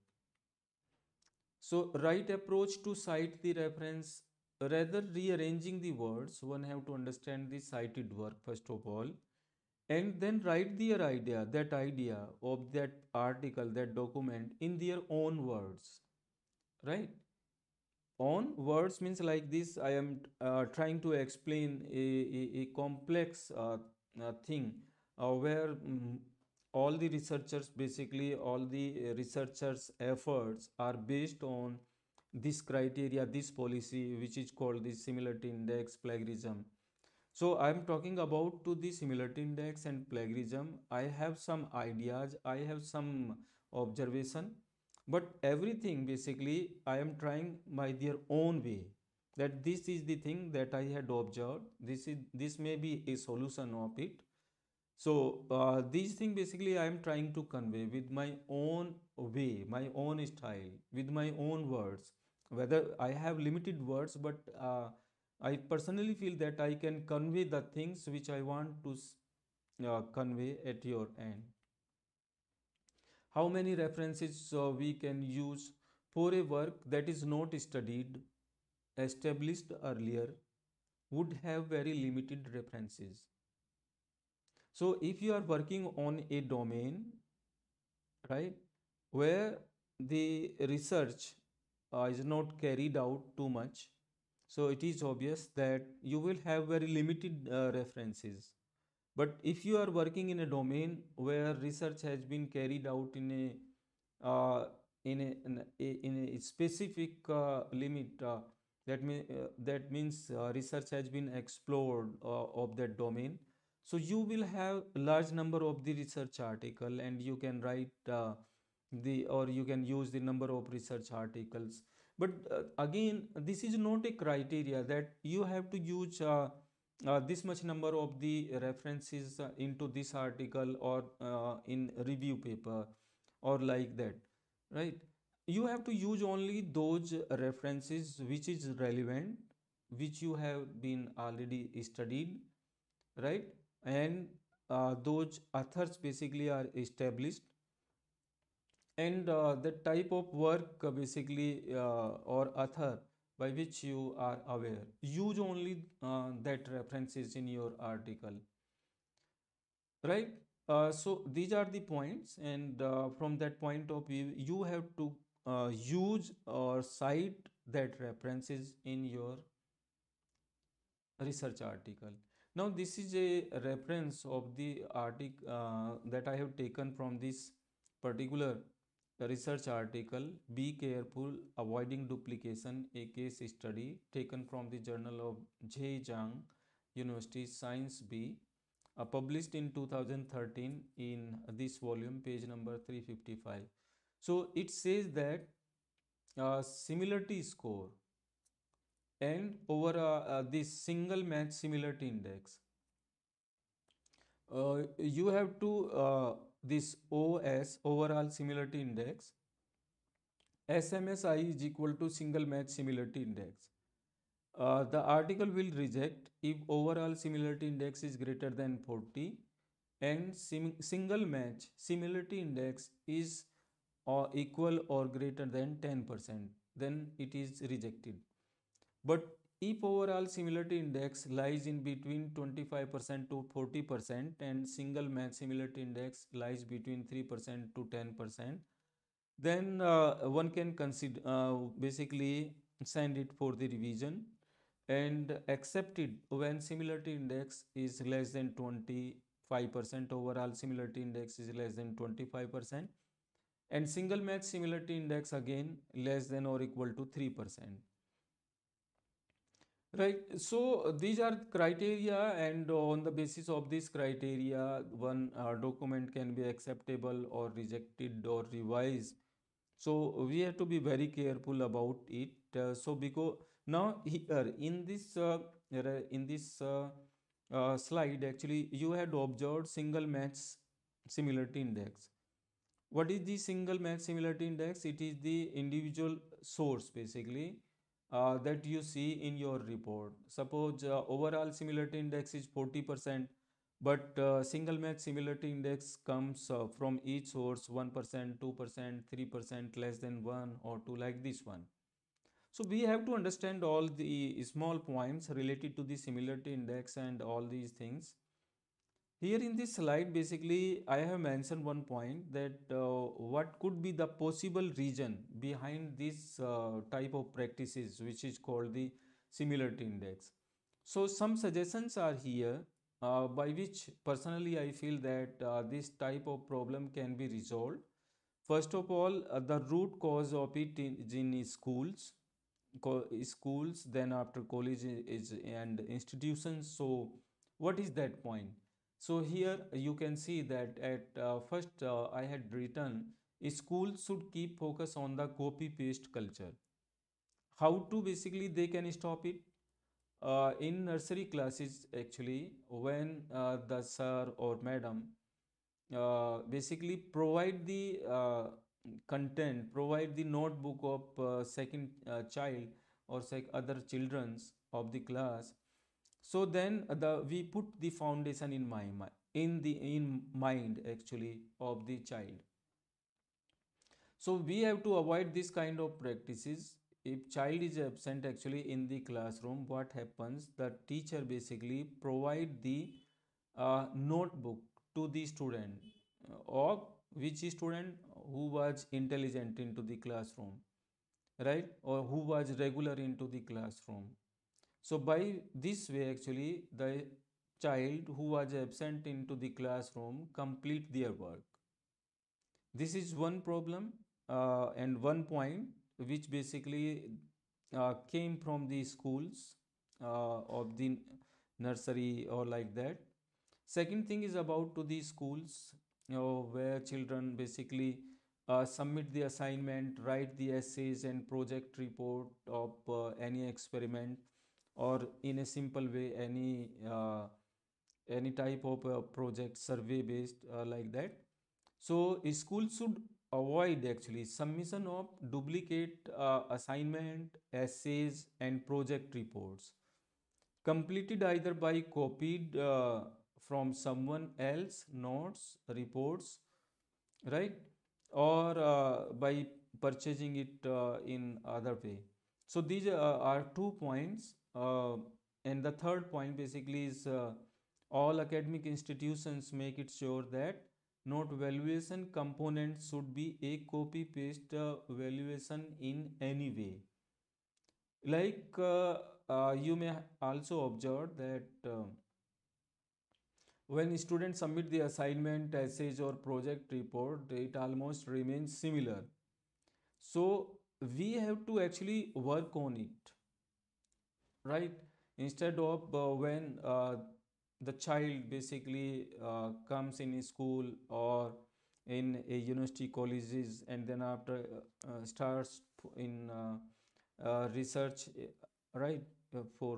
So, right approach to cite the reference, rather rearranging the words. One have to understand the cited work first of all, and then write their idea, that idea of that article, that document in their own words, right? On words means like this, I am uh, trying to explain a, a, a complex uh, uh, thing, uh, where mm, all the researchers, basically all the uh, researchers efforts are based on this criteria, this policy, which is called the similarity index, plagiarism. So I'm talking about to the similarity index and plagiarism. I have some ideas, I have some observation, but everything basically I am trying by their own way. That this is the thing that I had observed. This is this may be a solution of it. So uh, these things basically I am trying to convey with my own way, my own style, with my own words. Whether I have limited words, but uh, I personally feel that I can convey the things which I want to uh, convey at your end. How many references uh, we can use for a work that is not studied, established earlier, would have very limited references. So if you are working on a domain, right, where the research uh, is not carried out too much, so it is obvious that you will have very limited uh, references. But if you are working in a domain where research has been carried out in a uh, in a, in a, in a specific uh, limit, uh, that, mean, uh, that means uh, research has been explored uh, of that domain. So you will have a large number of the research article, and you can write uh, the or you can use the number of research articles. But uh, again, this is not a criteria that you have to use uh, uh, this much number of the references uh, into this article or uh, in review paper or like that, right? You have to use only those references which is relevant, which you have been already studied, right? And uh, those authors basically are established, and uh, the type of work uh, basically uh, or author by which you are aware, use only uh, that references in your article, right? Uh, so these are the points, and uh, from that point of view you have to uh, use or cite that references in your research article. Now this is a reference of the article uh, that I have taken from this particular research article, Be Careful Avoiding Duplication, a case study, taken from the journal of Zhejiang University Science B, uh, published in two thousand thirteen in this volume, page number three fifty-five. So it says that uh, similarity score and over uh, uh, this single match similarity index, uh, you have to uh, this O S, overall similarity index, S M S I is equal to single match similarity index. Uh, the article will reject if overall similarity index is greater than forty and sim- single match similarity index is or equal or greater than ten percent, then it is rejected. But if overall similarity index lies in between twenty-five percent to forty percent and single match similarity index lies between three percent to ten percent, then uh, one can consider uh, basically send it for the revision and accept it when similarity index is less than twenty-five percent, overall similarity index is less than twenty-five percent, and single match similarity index again less than or equal to three percent. Right. So uh, these are criteria, and on the basis of this criteria, one uh, document can be acceptable or rejected or revised. So we have to be very careful about it. Uh, so because now here in this uh, in this uh, uh, slide, actually you had observed single match similarity index. What is the single match similarity index? It is the individual source basically uh, that you see in your report. Suppose uh, overall similarity index is forty percent, but uh, single match similarity index comes uh, from each source one percent, two percent, three percent, less than one or two, like this one. So we have to understand all the small points related to the similarity index and all these things. Here in this slide, basically, I have mentioned one point that uh, what could be the possible reason behind this uh, type of practices, which is called the similarity index. So some suggestions are here uh, by which personally I feel that uh, this type of problem can be resolved. First of all, uh, the root cause of it in, is in schools, co- schools, then after college is and institutions. So what is that point? So here you can see that at uh, first uh, I had written schools should keep focus on the copy paste culture. How to basically they can stop it? Uh, in nursery classes, actually, when uh, the sir or madam uh, basically provide the uh, content, provide the notebook of uh, second uh, child or sec- other children's of the class. So then the we put the foundation in my mind, in the in mind actually of the child. So we have to avoid this kind of practices. If child is absent actually in the classroom, what happens? The teacher basically provide the uh, notebook to the student uh, or which student who was intelligent into the classroom, right? Or who was regular into the classroom. So by this way actually the child who was absent into the classroom complete their work. This is one problem. uh, and one point which basically uh, came from the schools uh, of the nursery or like that. Second thing is about to the schools, you know, where children basically uh, submit the assignment, write the essays and project report of uh, any experiment, or in a simple way any uh, any type of uh, project survey based uh, like that. So school should avoid actually submission of duplicate uh, assignment, essays and project reports completed either by copied uh, from someone else notes reports, right, or uh, by purchasing it uh, in other way. So these uh, are two points, uh, and the third point basically is uh, all academic institutions make it sure that note valuation component should be a copy paste uh, valuation in any way. Like uh, uh, you may also observe that uh, when students submit the assignment, essays, or project report, it almost remains similar. So we have to actually work on it, right? Instead of uh, when uh, the child basically uh, comes in a school or in a university colleges and then after uh, uh, starts in uh, uh, research, uh, right, uh, for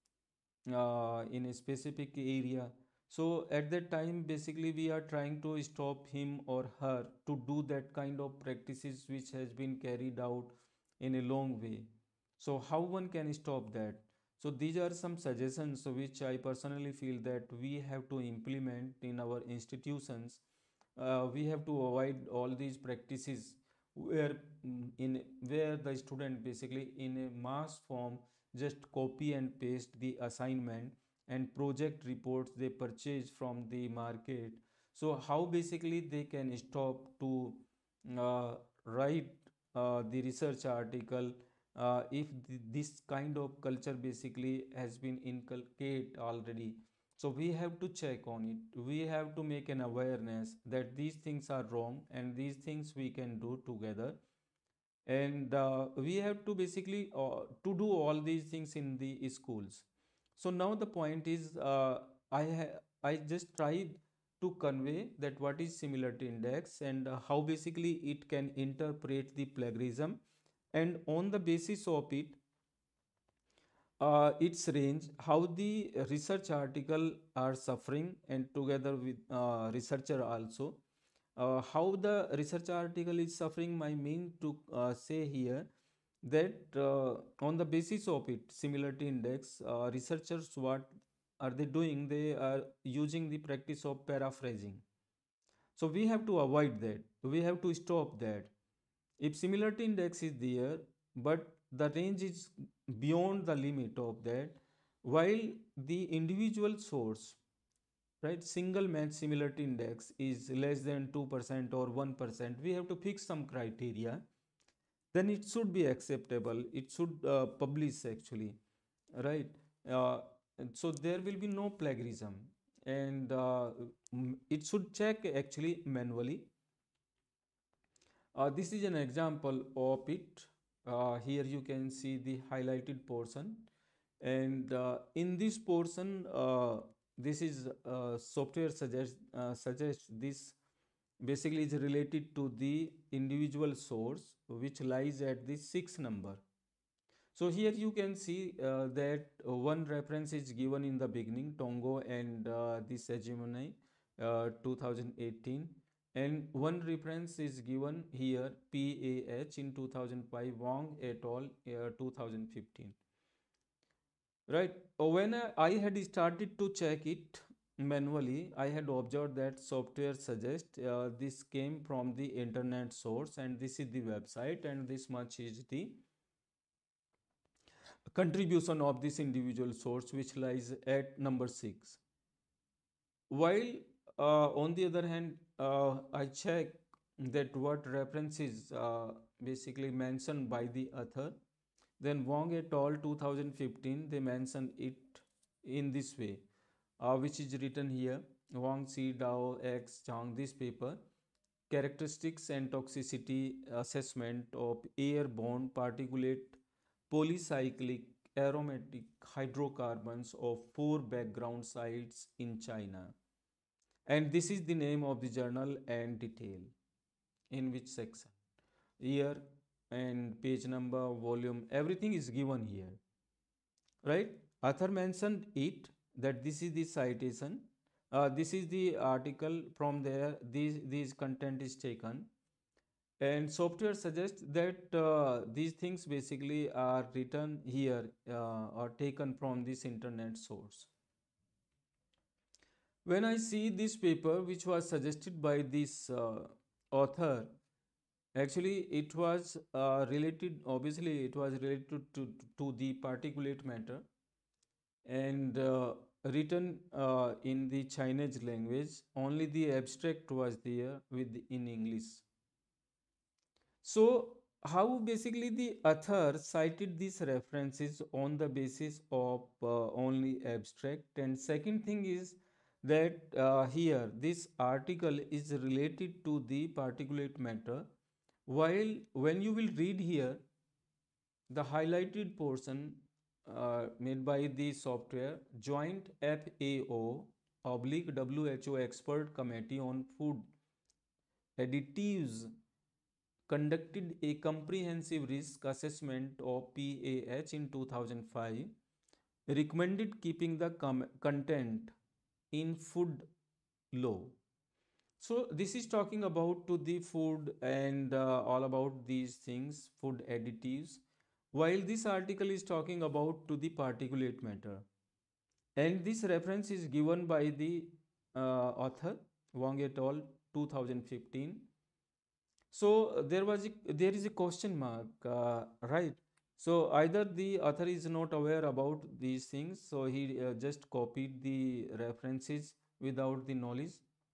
uh, in a specific area. So at that time basically we are trying to stop him or her to do that kind of practices which has been carried out in a long way. So how one can stop that? So these are some suggestions which I personally feel that we have to implement in our institutions. Uh, we have to avoid all these practices where mm, in where the student basically in a mass form just copy and paste the assignment and project reports they purchase from the market. So how basically they can stop to uh, write uh, the research article uh, if th- this kind of culture basically has been inculcated already. So we have to check on it, we have to make an awareness that these things are wrong and these things we can do together. And uh, we have to basically uh, to do all these things in the schools. So now the point is uh, i ha- I just tried to convey that what is similarity index and uh, how basically it can interpret the plagiarism, and on the basis of it uh, its range, how the research article are suffering, and together with uh, researcher also, uh, how the research article is suffering. My mean to uh, say here that uh, on the basis of it similarity index, uh, researchers what are they doing? They are using the practice of paraphrasing. So we have to avoid that, we have to stop that. If similarity index is there but the range is beyond the limit of that, while the individual source, right, single match similarity index is less than two percent or one percent, we have to fix some criteria, then it should be acceptable, it should uh, publish actually, right. uh, and so there will be no plagiarism, and uh, mm, it should check actually manually. Uh, this is an example of it. Uh, here you can see the highlighted portion, and uh, in this portion uh, this is uh, software suggest uh, suggests this basically is related to the individual source which lies at the sixth number. So here you can see uh, that uh, one reference is given in the beginning, Tongo and uh, this hegemony uh, two thousand eighteen, and one reference is given here, P A H in two thousand five, Wang et al. Uh, two thousand fifteen. Right. Uh, When I, I had started to check it manually, I had observed that software suggests uh, this came from the internet source, and this is the website, and this much is the contribution of this individual source which lies at number six. While uh, on the other hand, uh, I check that what references uh, basically mentioned by the author, then Wong et al. twenty fifteen, they mention it in this way, uh, which is written here, Wang, Si, Dao, X, Chang, this paper. characteristics and toxicity assessment of airborne particulate polycyclic aromatic hydrocarbons of four background sites in China. And this is the name of the journal and detail in which section, year and page number, volume, everything is given here, right? Author mentioned it that this is the citation, uh, this is the article from there, these, these content is taken, and software suggests that uh, these things basically are written here uh, or taken from this internet source. When I see this paper, which was suggested by this uh, author, actually it was uh, related, obviously, it was related to, to the particulate matter and uh, written uh, in the Chinese language. Only the abstract was there with in English. So, how basically the author cited these references on the basis of uh, only abstract, and second thing is that uh, here this article is related to the particulate matter, while when you will read here the highlighted portion uh, made by the software joint F A O oblique W H O expert committee on food additives conducted a comprehensive risk assessment of P A H in two thousand five, recommended keeping the content in food low. So this is talking about to the food and uh, all about these things, food additives, while this article is talking about to the particulate matter. And this reference is given by the uh, author Wang et al. two thousand fifteen. So uh, there was a, there is a question mark, uh, right? So either the author is not aware about these things, so he uh, just copied the references without the knowledge.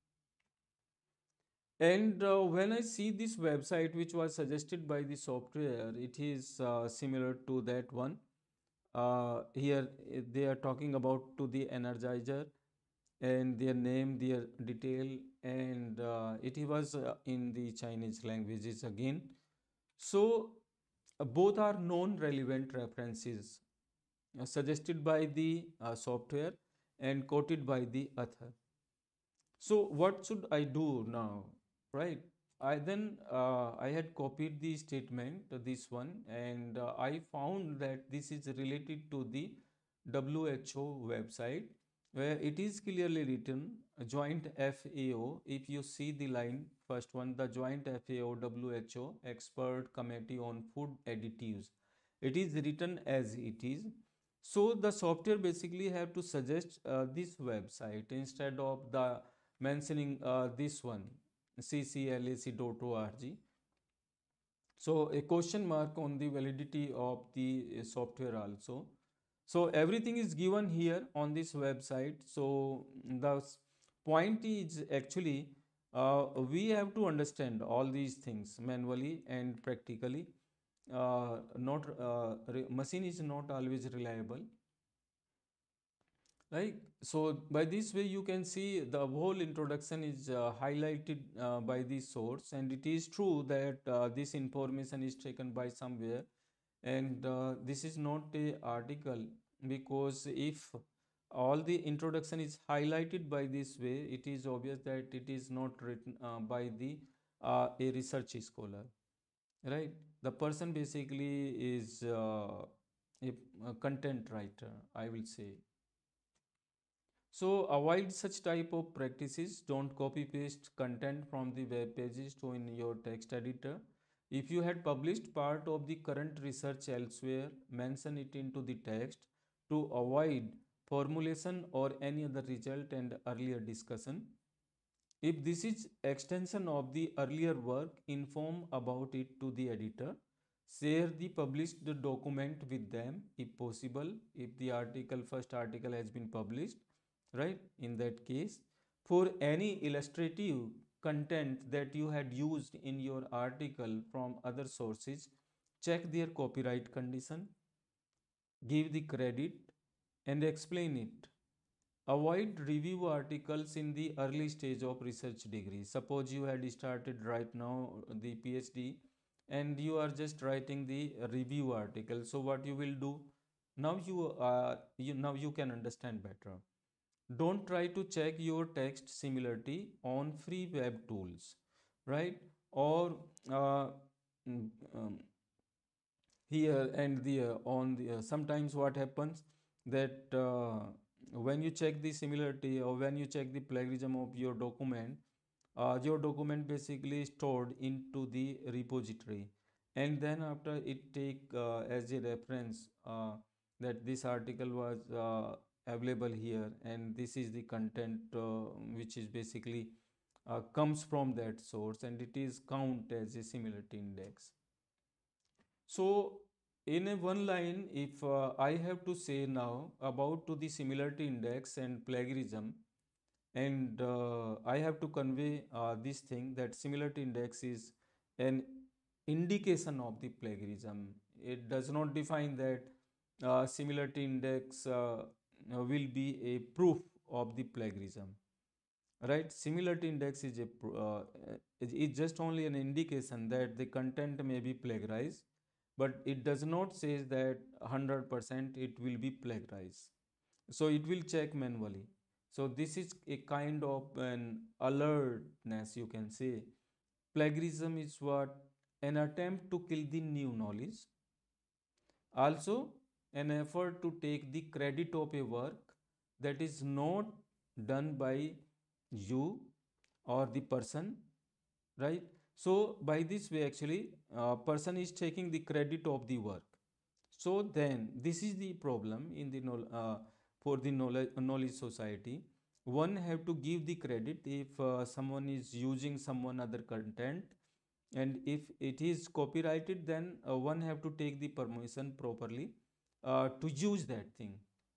And uh, when I see this website, which was suggested by the software, it is uh, similar to that one. Uh, here eh, they are talking about to the energizer and their name, their detail, and uh, it was uh, in the Chinese languages again. So uh, both are non-relevant references uh, suggested by the uh, software and quoted by the author. So what should I do now, right? I then uh, I had copied the statement, uh, this one, and uh, I found that this is related to the W H O website, where it is clearly written uh, joint F A O. If you see the line, first one, the joint F A O W H O expert committee on food additives, it is written as it is. So the software basically have to suggest uh, this website instead of the mentioning uh, this one, c c l a c dot org. So a question mark on the validity of the uh, software also. So everything is given here on this website. So the point is actually uh, we have to understand all these things manually and practically. Uh, not uh, machine is not always reliable, right? So by this way you can see the whole introduction is uh, highlighted uh, by the source, and it is true that uh, this information is taken by somewhere, and uh, this is not a article, because if all the introduction is highlighted by this way, it is obvious that it is not written uh, by the uh, a research scholar, right? The person basically is uh, a, a content writer, I will say. So avoid such type of practices. Don't copy paste content from the web pages to in your text editor. If you had published part of the current research elsewhere, mention it into the text to avoid formulation or any other result and earlier discussion. If this is extension of the earlier work, inform about it to the editor. Share the published document with them if possible, if the article, first article has been published, right? In that case, for any illustrative content that you had used in your article from other sources, check their copyright condition, give the credit and explain it. Avoid review articles in the early stage of research degree. Suppose you had started right now the PhD and you are just writing the review article. So what you will do now, you uh, you now you can understand better. Don't try to check your text similarity on free web tools, right? Or uh, mm, um, here and there on the uh, sometimes what happens that uh, when you check the similarity or when you check the plagiarism of your document, uh, your document basically stored into the repository, and then after it take uh, as a reference uh, that this article was uh, available here and this is the content uh, which is basically uh, comes from that source, and it is count as a similarity index. So in a one line, if uh, I have to say now about to the similarity index and plagiarism, and uh, I have to convey uh, this thing that similarity index is an indication of the plagiarism. It does not define that uh, similarity index uh, will be a proof of the plagiarism, right? Similarity index is a uh, is just only an indication that the content may be plagiarized, but it does not say that one hundred percent it will be plagiarized. So it will check manually. So this is a kind of an alertness, you can say. Plagiarism is what? An attempt to kill the new knowledge, also an effort to take the credit of a work that is not done by you or the person, right? So by this way actually uh, person is taking the credit of the work. So then this is the problem in the uh, for the knowledge, knowledge society. One have to give the credit if uh, someone is using someone other content, and if it is copyrighted, then uh, one have to take the permission properly uh, to use that thing.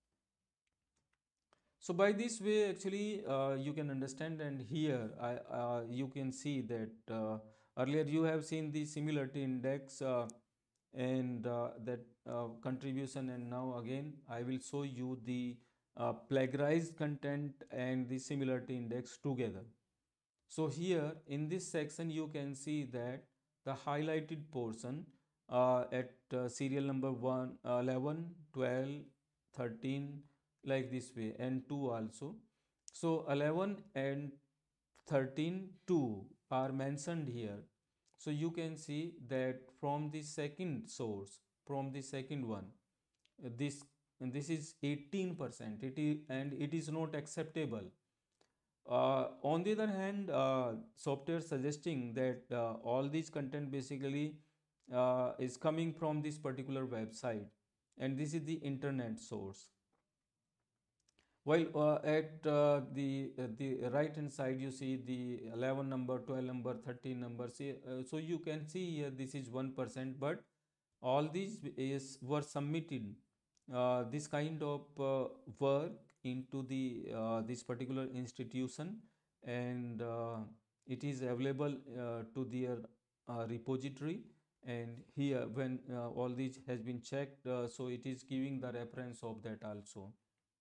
So by this way actually uh, you can understand, and here I, uh, you can see that uh, earlier you have seen the similarity index uh, and uh, that uh, contribution, and now again I will show you the uh, plagiarized content and the similarity index together. So here in this section you can see that the highlighted portion uh, at uh, serial number one, uh, eleven, twelve, thirteen, like this way, and two also. So eleven and thirteen, two are mentioned here. So you can see that from the second source, from the second one, uh, this this is eighteen percent. It is, and it is not acceptable. Uh, on the other hand, uh, software suggesting that uh, all these content basically uh, is coming from this particular website, and this is the internet source. While uh, at uh, the uh, the right hand side you see the eleven number, twelve number, thirteen number. See, uh, so you can see here this is one percent, but all these is were submitted uh, this kind of uh, work into the uh, this particular institution, and uh, it is available uh, to their uh, repository, and here when uh, all these has been checked, uh, so it is giving the reference of that also.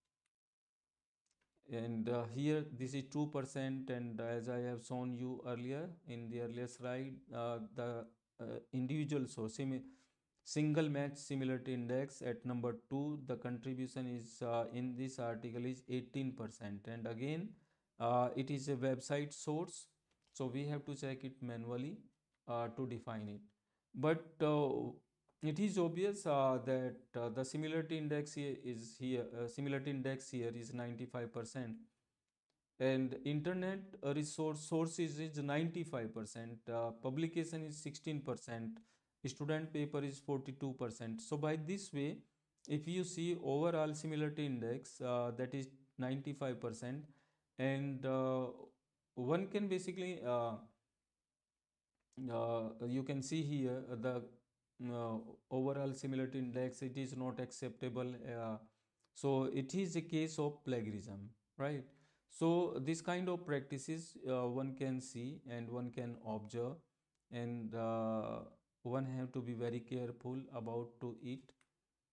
And uh, here this is two percent, and as I have shown you earlier in the earlier slide, uh, the uh, individual source single match similarity index at number two, the contribution is uh, in this article is eighteen percent, and again uh, it is a website source, so we have to check it manually uh, to define it. But uh, it is obvious uh, that uh, the similarity index here is here uh, similarity index here is ninety-five percent, and internet uh, resource sources is ninety-five percent, uh, publication is sixteen percent, student paper is forty-two percent. So by this way, if you see overall similarity index, uh, that is ninety-five percent, and uh, one can basically uh, uh, you can see here uh, the uh, overall similarity index, it is not acceptable, uh, so it is a case of plagiarism, right? So this kind of practices uh, one can see and one can observe, and uh, one have to be very careful about to it.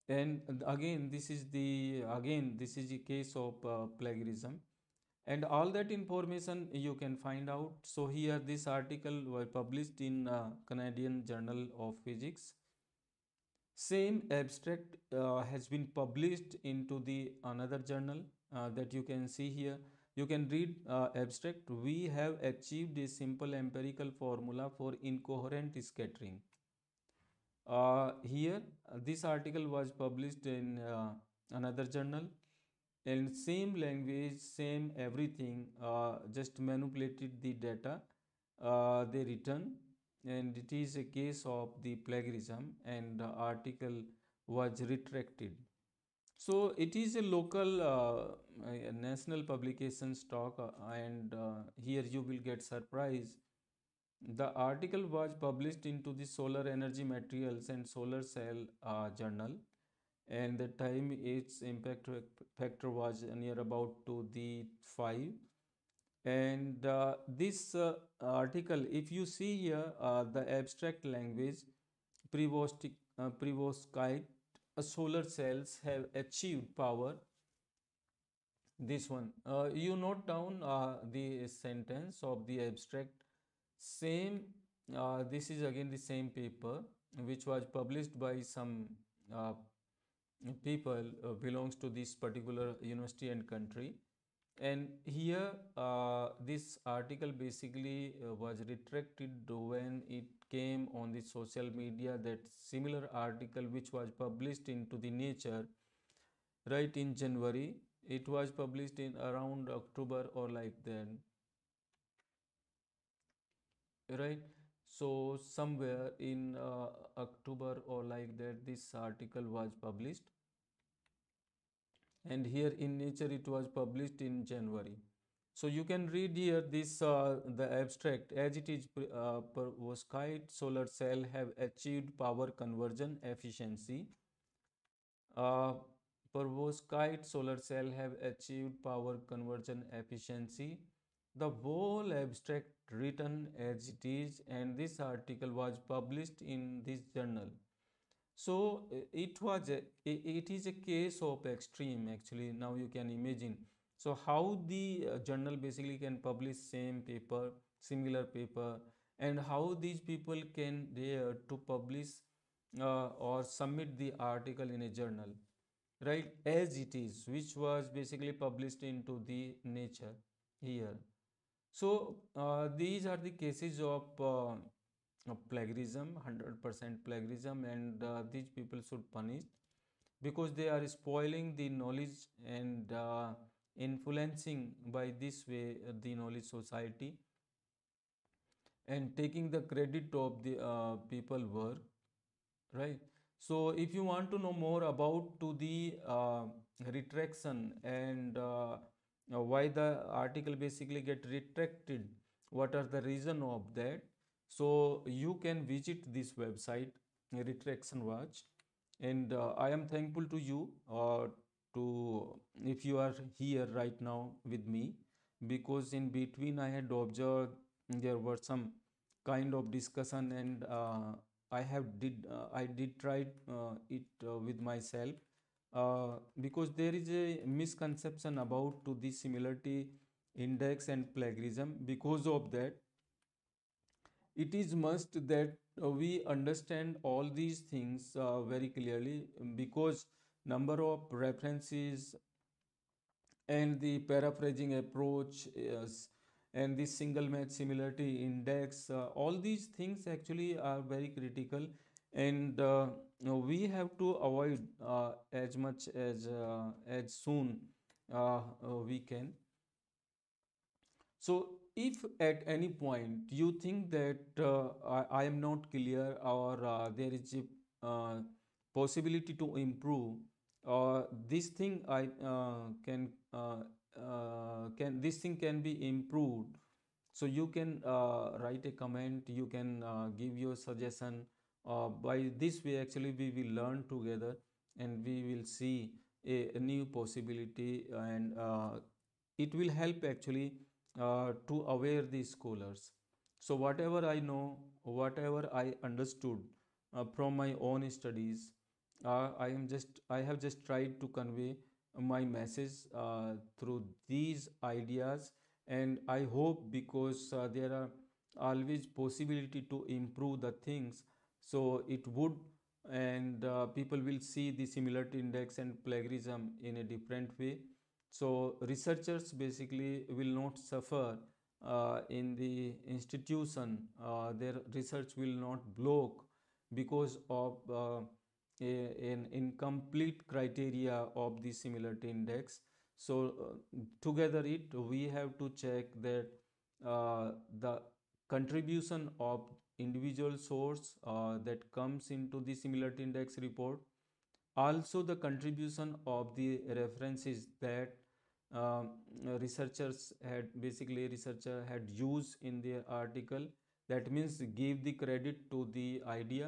And again this is the again this is the case of uh, plagiarism, and all that information you can find out. So here this article was published in uh, Canadian Journal of Physics. Same abstract uh, has been published into the another journal uh, that you can see here. You can read uh, abstract. We have achieved a simple empirical formula for incoherent scattering. Uh, here, uh, this article was published in uh, another journal, and same language, same everything, uh, just manipulated the data uh, they return, and it is a case of the plagiarism, and the article was retracted. So it is a local uh, a national publication stock, uh, and uh, here you will get surprise. The article was published into the Solar Energy Materials and Solar Cell uh, journal, and the time its impact factor was near about to the five. And uh, this uh, article, if you see here, uh, the abstract language, Prevostic, uh, Prevostkite uh, solar cells have achieved power. This one, uh, you note down uh, the sentence of the abstract. Same, uh, this is again the same paper which was published by some uh, people uh, belongs to this particular university and country. And here uh, this article basically uh, was retracted when it came on the social media, that similar article which was published into the Nature right in January. It was published in around October or like then, right? So somewhere in uh, October or like that, this article was published, and here in Nature it was published in January. So you can read here this uh, the abstract as it is. Uh, perovskite solar cell have achieved power conversion efficiency. Uh, perovskite solar cell have achieved power conversion efficiency. The whole abstract written as it is, and this article was published in this journal. So uh, it was a, it is a case of extreme actually. Now you can imagine. So how the uh, journal basically can publish same paper, similar paper, and how these people can dare to publish uh, or submit the article in a journal, right, as it is, which was basically published into the Nature here. So uh, these are the cases of uh, of plagiarism, one hundred percent plagiarism, and uh, these people should punish because they are spoiling the knowledge and uh, influencing by this way uh, the knowledge society, and taking the credit of the uh, people work, right? So if you want to know more about to the uh, retraction and uh, uh, why the article basically get retracted, what are the reason of that, so you can visit this website, Retraction Watch. And uh, I am thankful to you uh, to if you are here right now with me, because in between I had observed there were some kind of discussion, and uh, I have did uh, I did try uh, it uh, with myself, uh, because there is a misconception about to the similarity index and plagiarism. Because of that, it is must that uh, we understand all these things uh, very clearly, um, because number of references and the paraphrasing approach, yes, and the single match similarity index, uh, all these things actually are very critical, and uh, you know, we have to avoid uh, as much as uh, as soon uh, uh, we can. So if at any point you think that uh, I, I am not clear, or uh, there is a uh, possibility to improve, or this thing I uh, can uh, uh, can this thing can be improved, so you can uh, write a comment, you can uh, give your suggestion. Uh, by this way actually we will learn together, and we will see a, a new possibility, and uh, it will help actually uh, to aware the scholars. So whatever I know, whatever I understood uh, from my own studies, uh, I am just I have just tried to convey my message uh, through these ideas, and I hope, because uh, there are always possibility to improve the things, so it would, and uh, people will see the similarity index and plagiarism in a different way. So researchers basically will not suffer uh, in the institution. Uh, their research will not block because of uh, a, an incomplete criteria of the similarity index. So uh, together it we have to check that uh, the contribution of individual source uh, that comes into the similarity index report, also the contribution of the references that um, researchers had basically researcher had used in their article, that means give the credit to the idea,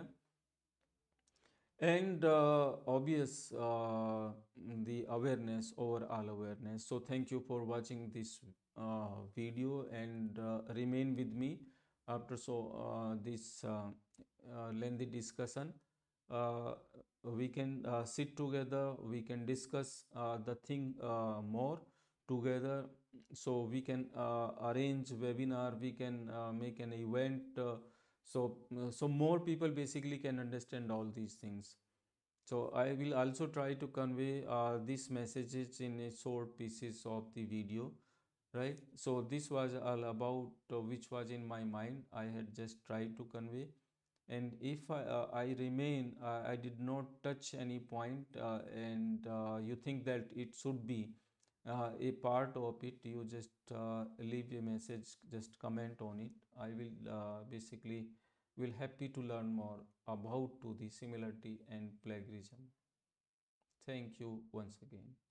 and uh, obvious uh, the awareness, overall awareness. So thank you for watching this uh, video, and uh, remain with me after so uh, this uh, uh, lengthy discussion. uh, we can uh, sit together, we can discuss uh, the thing uh, more together, so we can uh, arrange webinar, we can uh, make an event, uh, so uh, so more people basically can understand all these things. So I will also try to convey uh, these messages in a short pieces of the video, right? So this was all about uh, which was in my mind. I had just tried to convey, and if I, uh, I remain, uh, I did not touch any point, uh, and uh, you think that it should be uh, a part of it, you just uh, leave a message, just comment on it. I will uh, basically will happy to learn more about to the similarity and plagiarism. Thank you once again.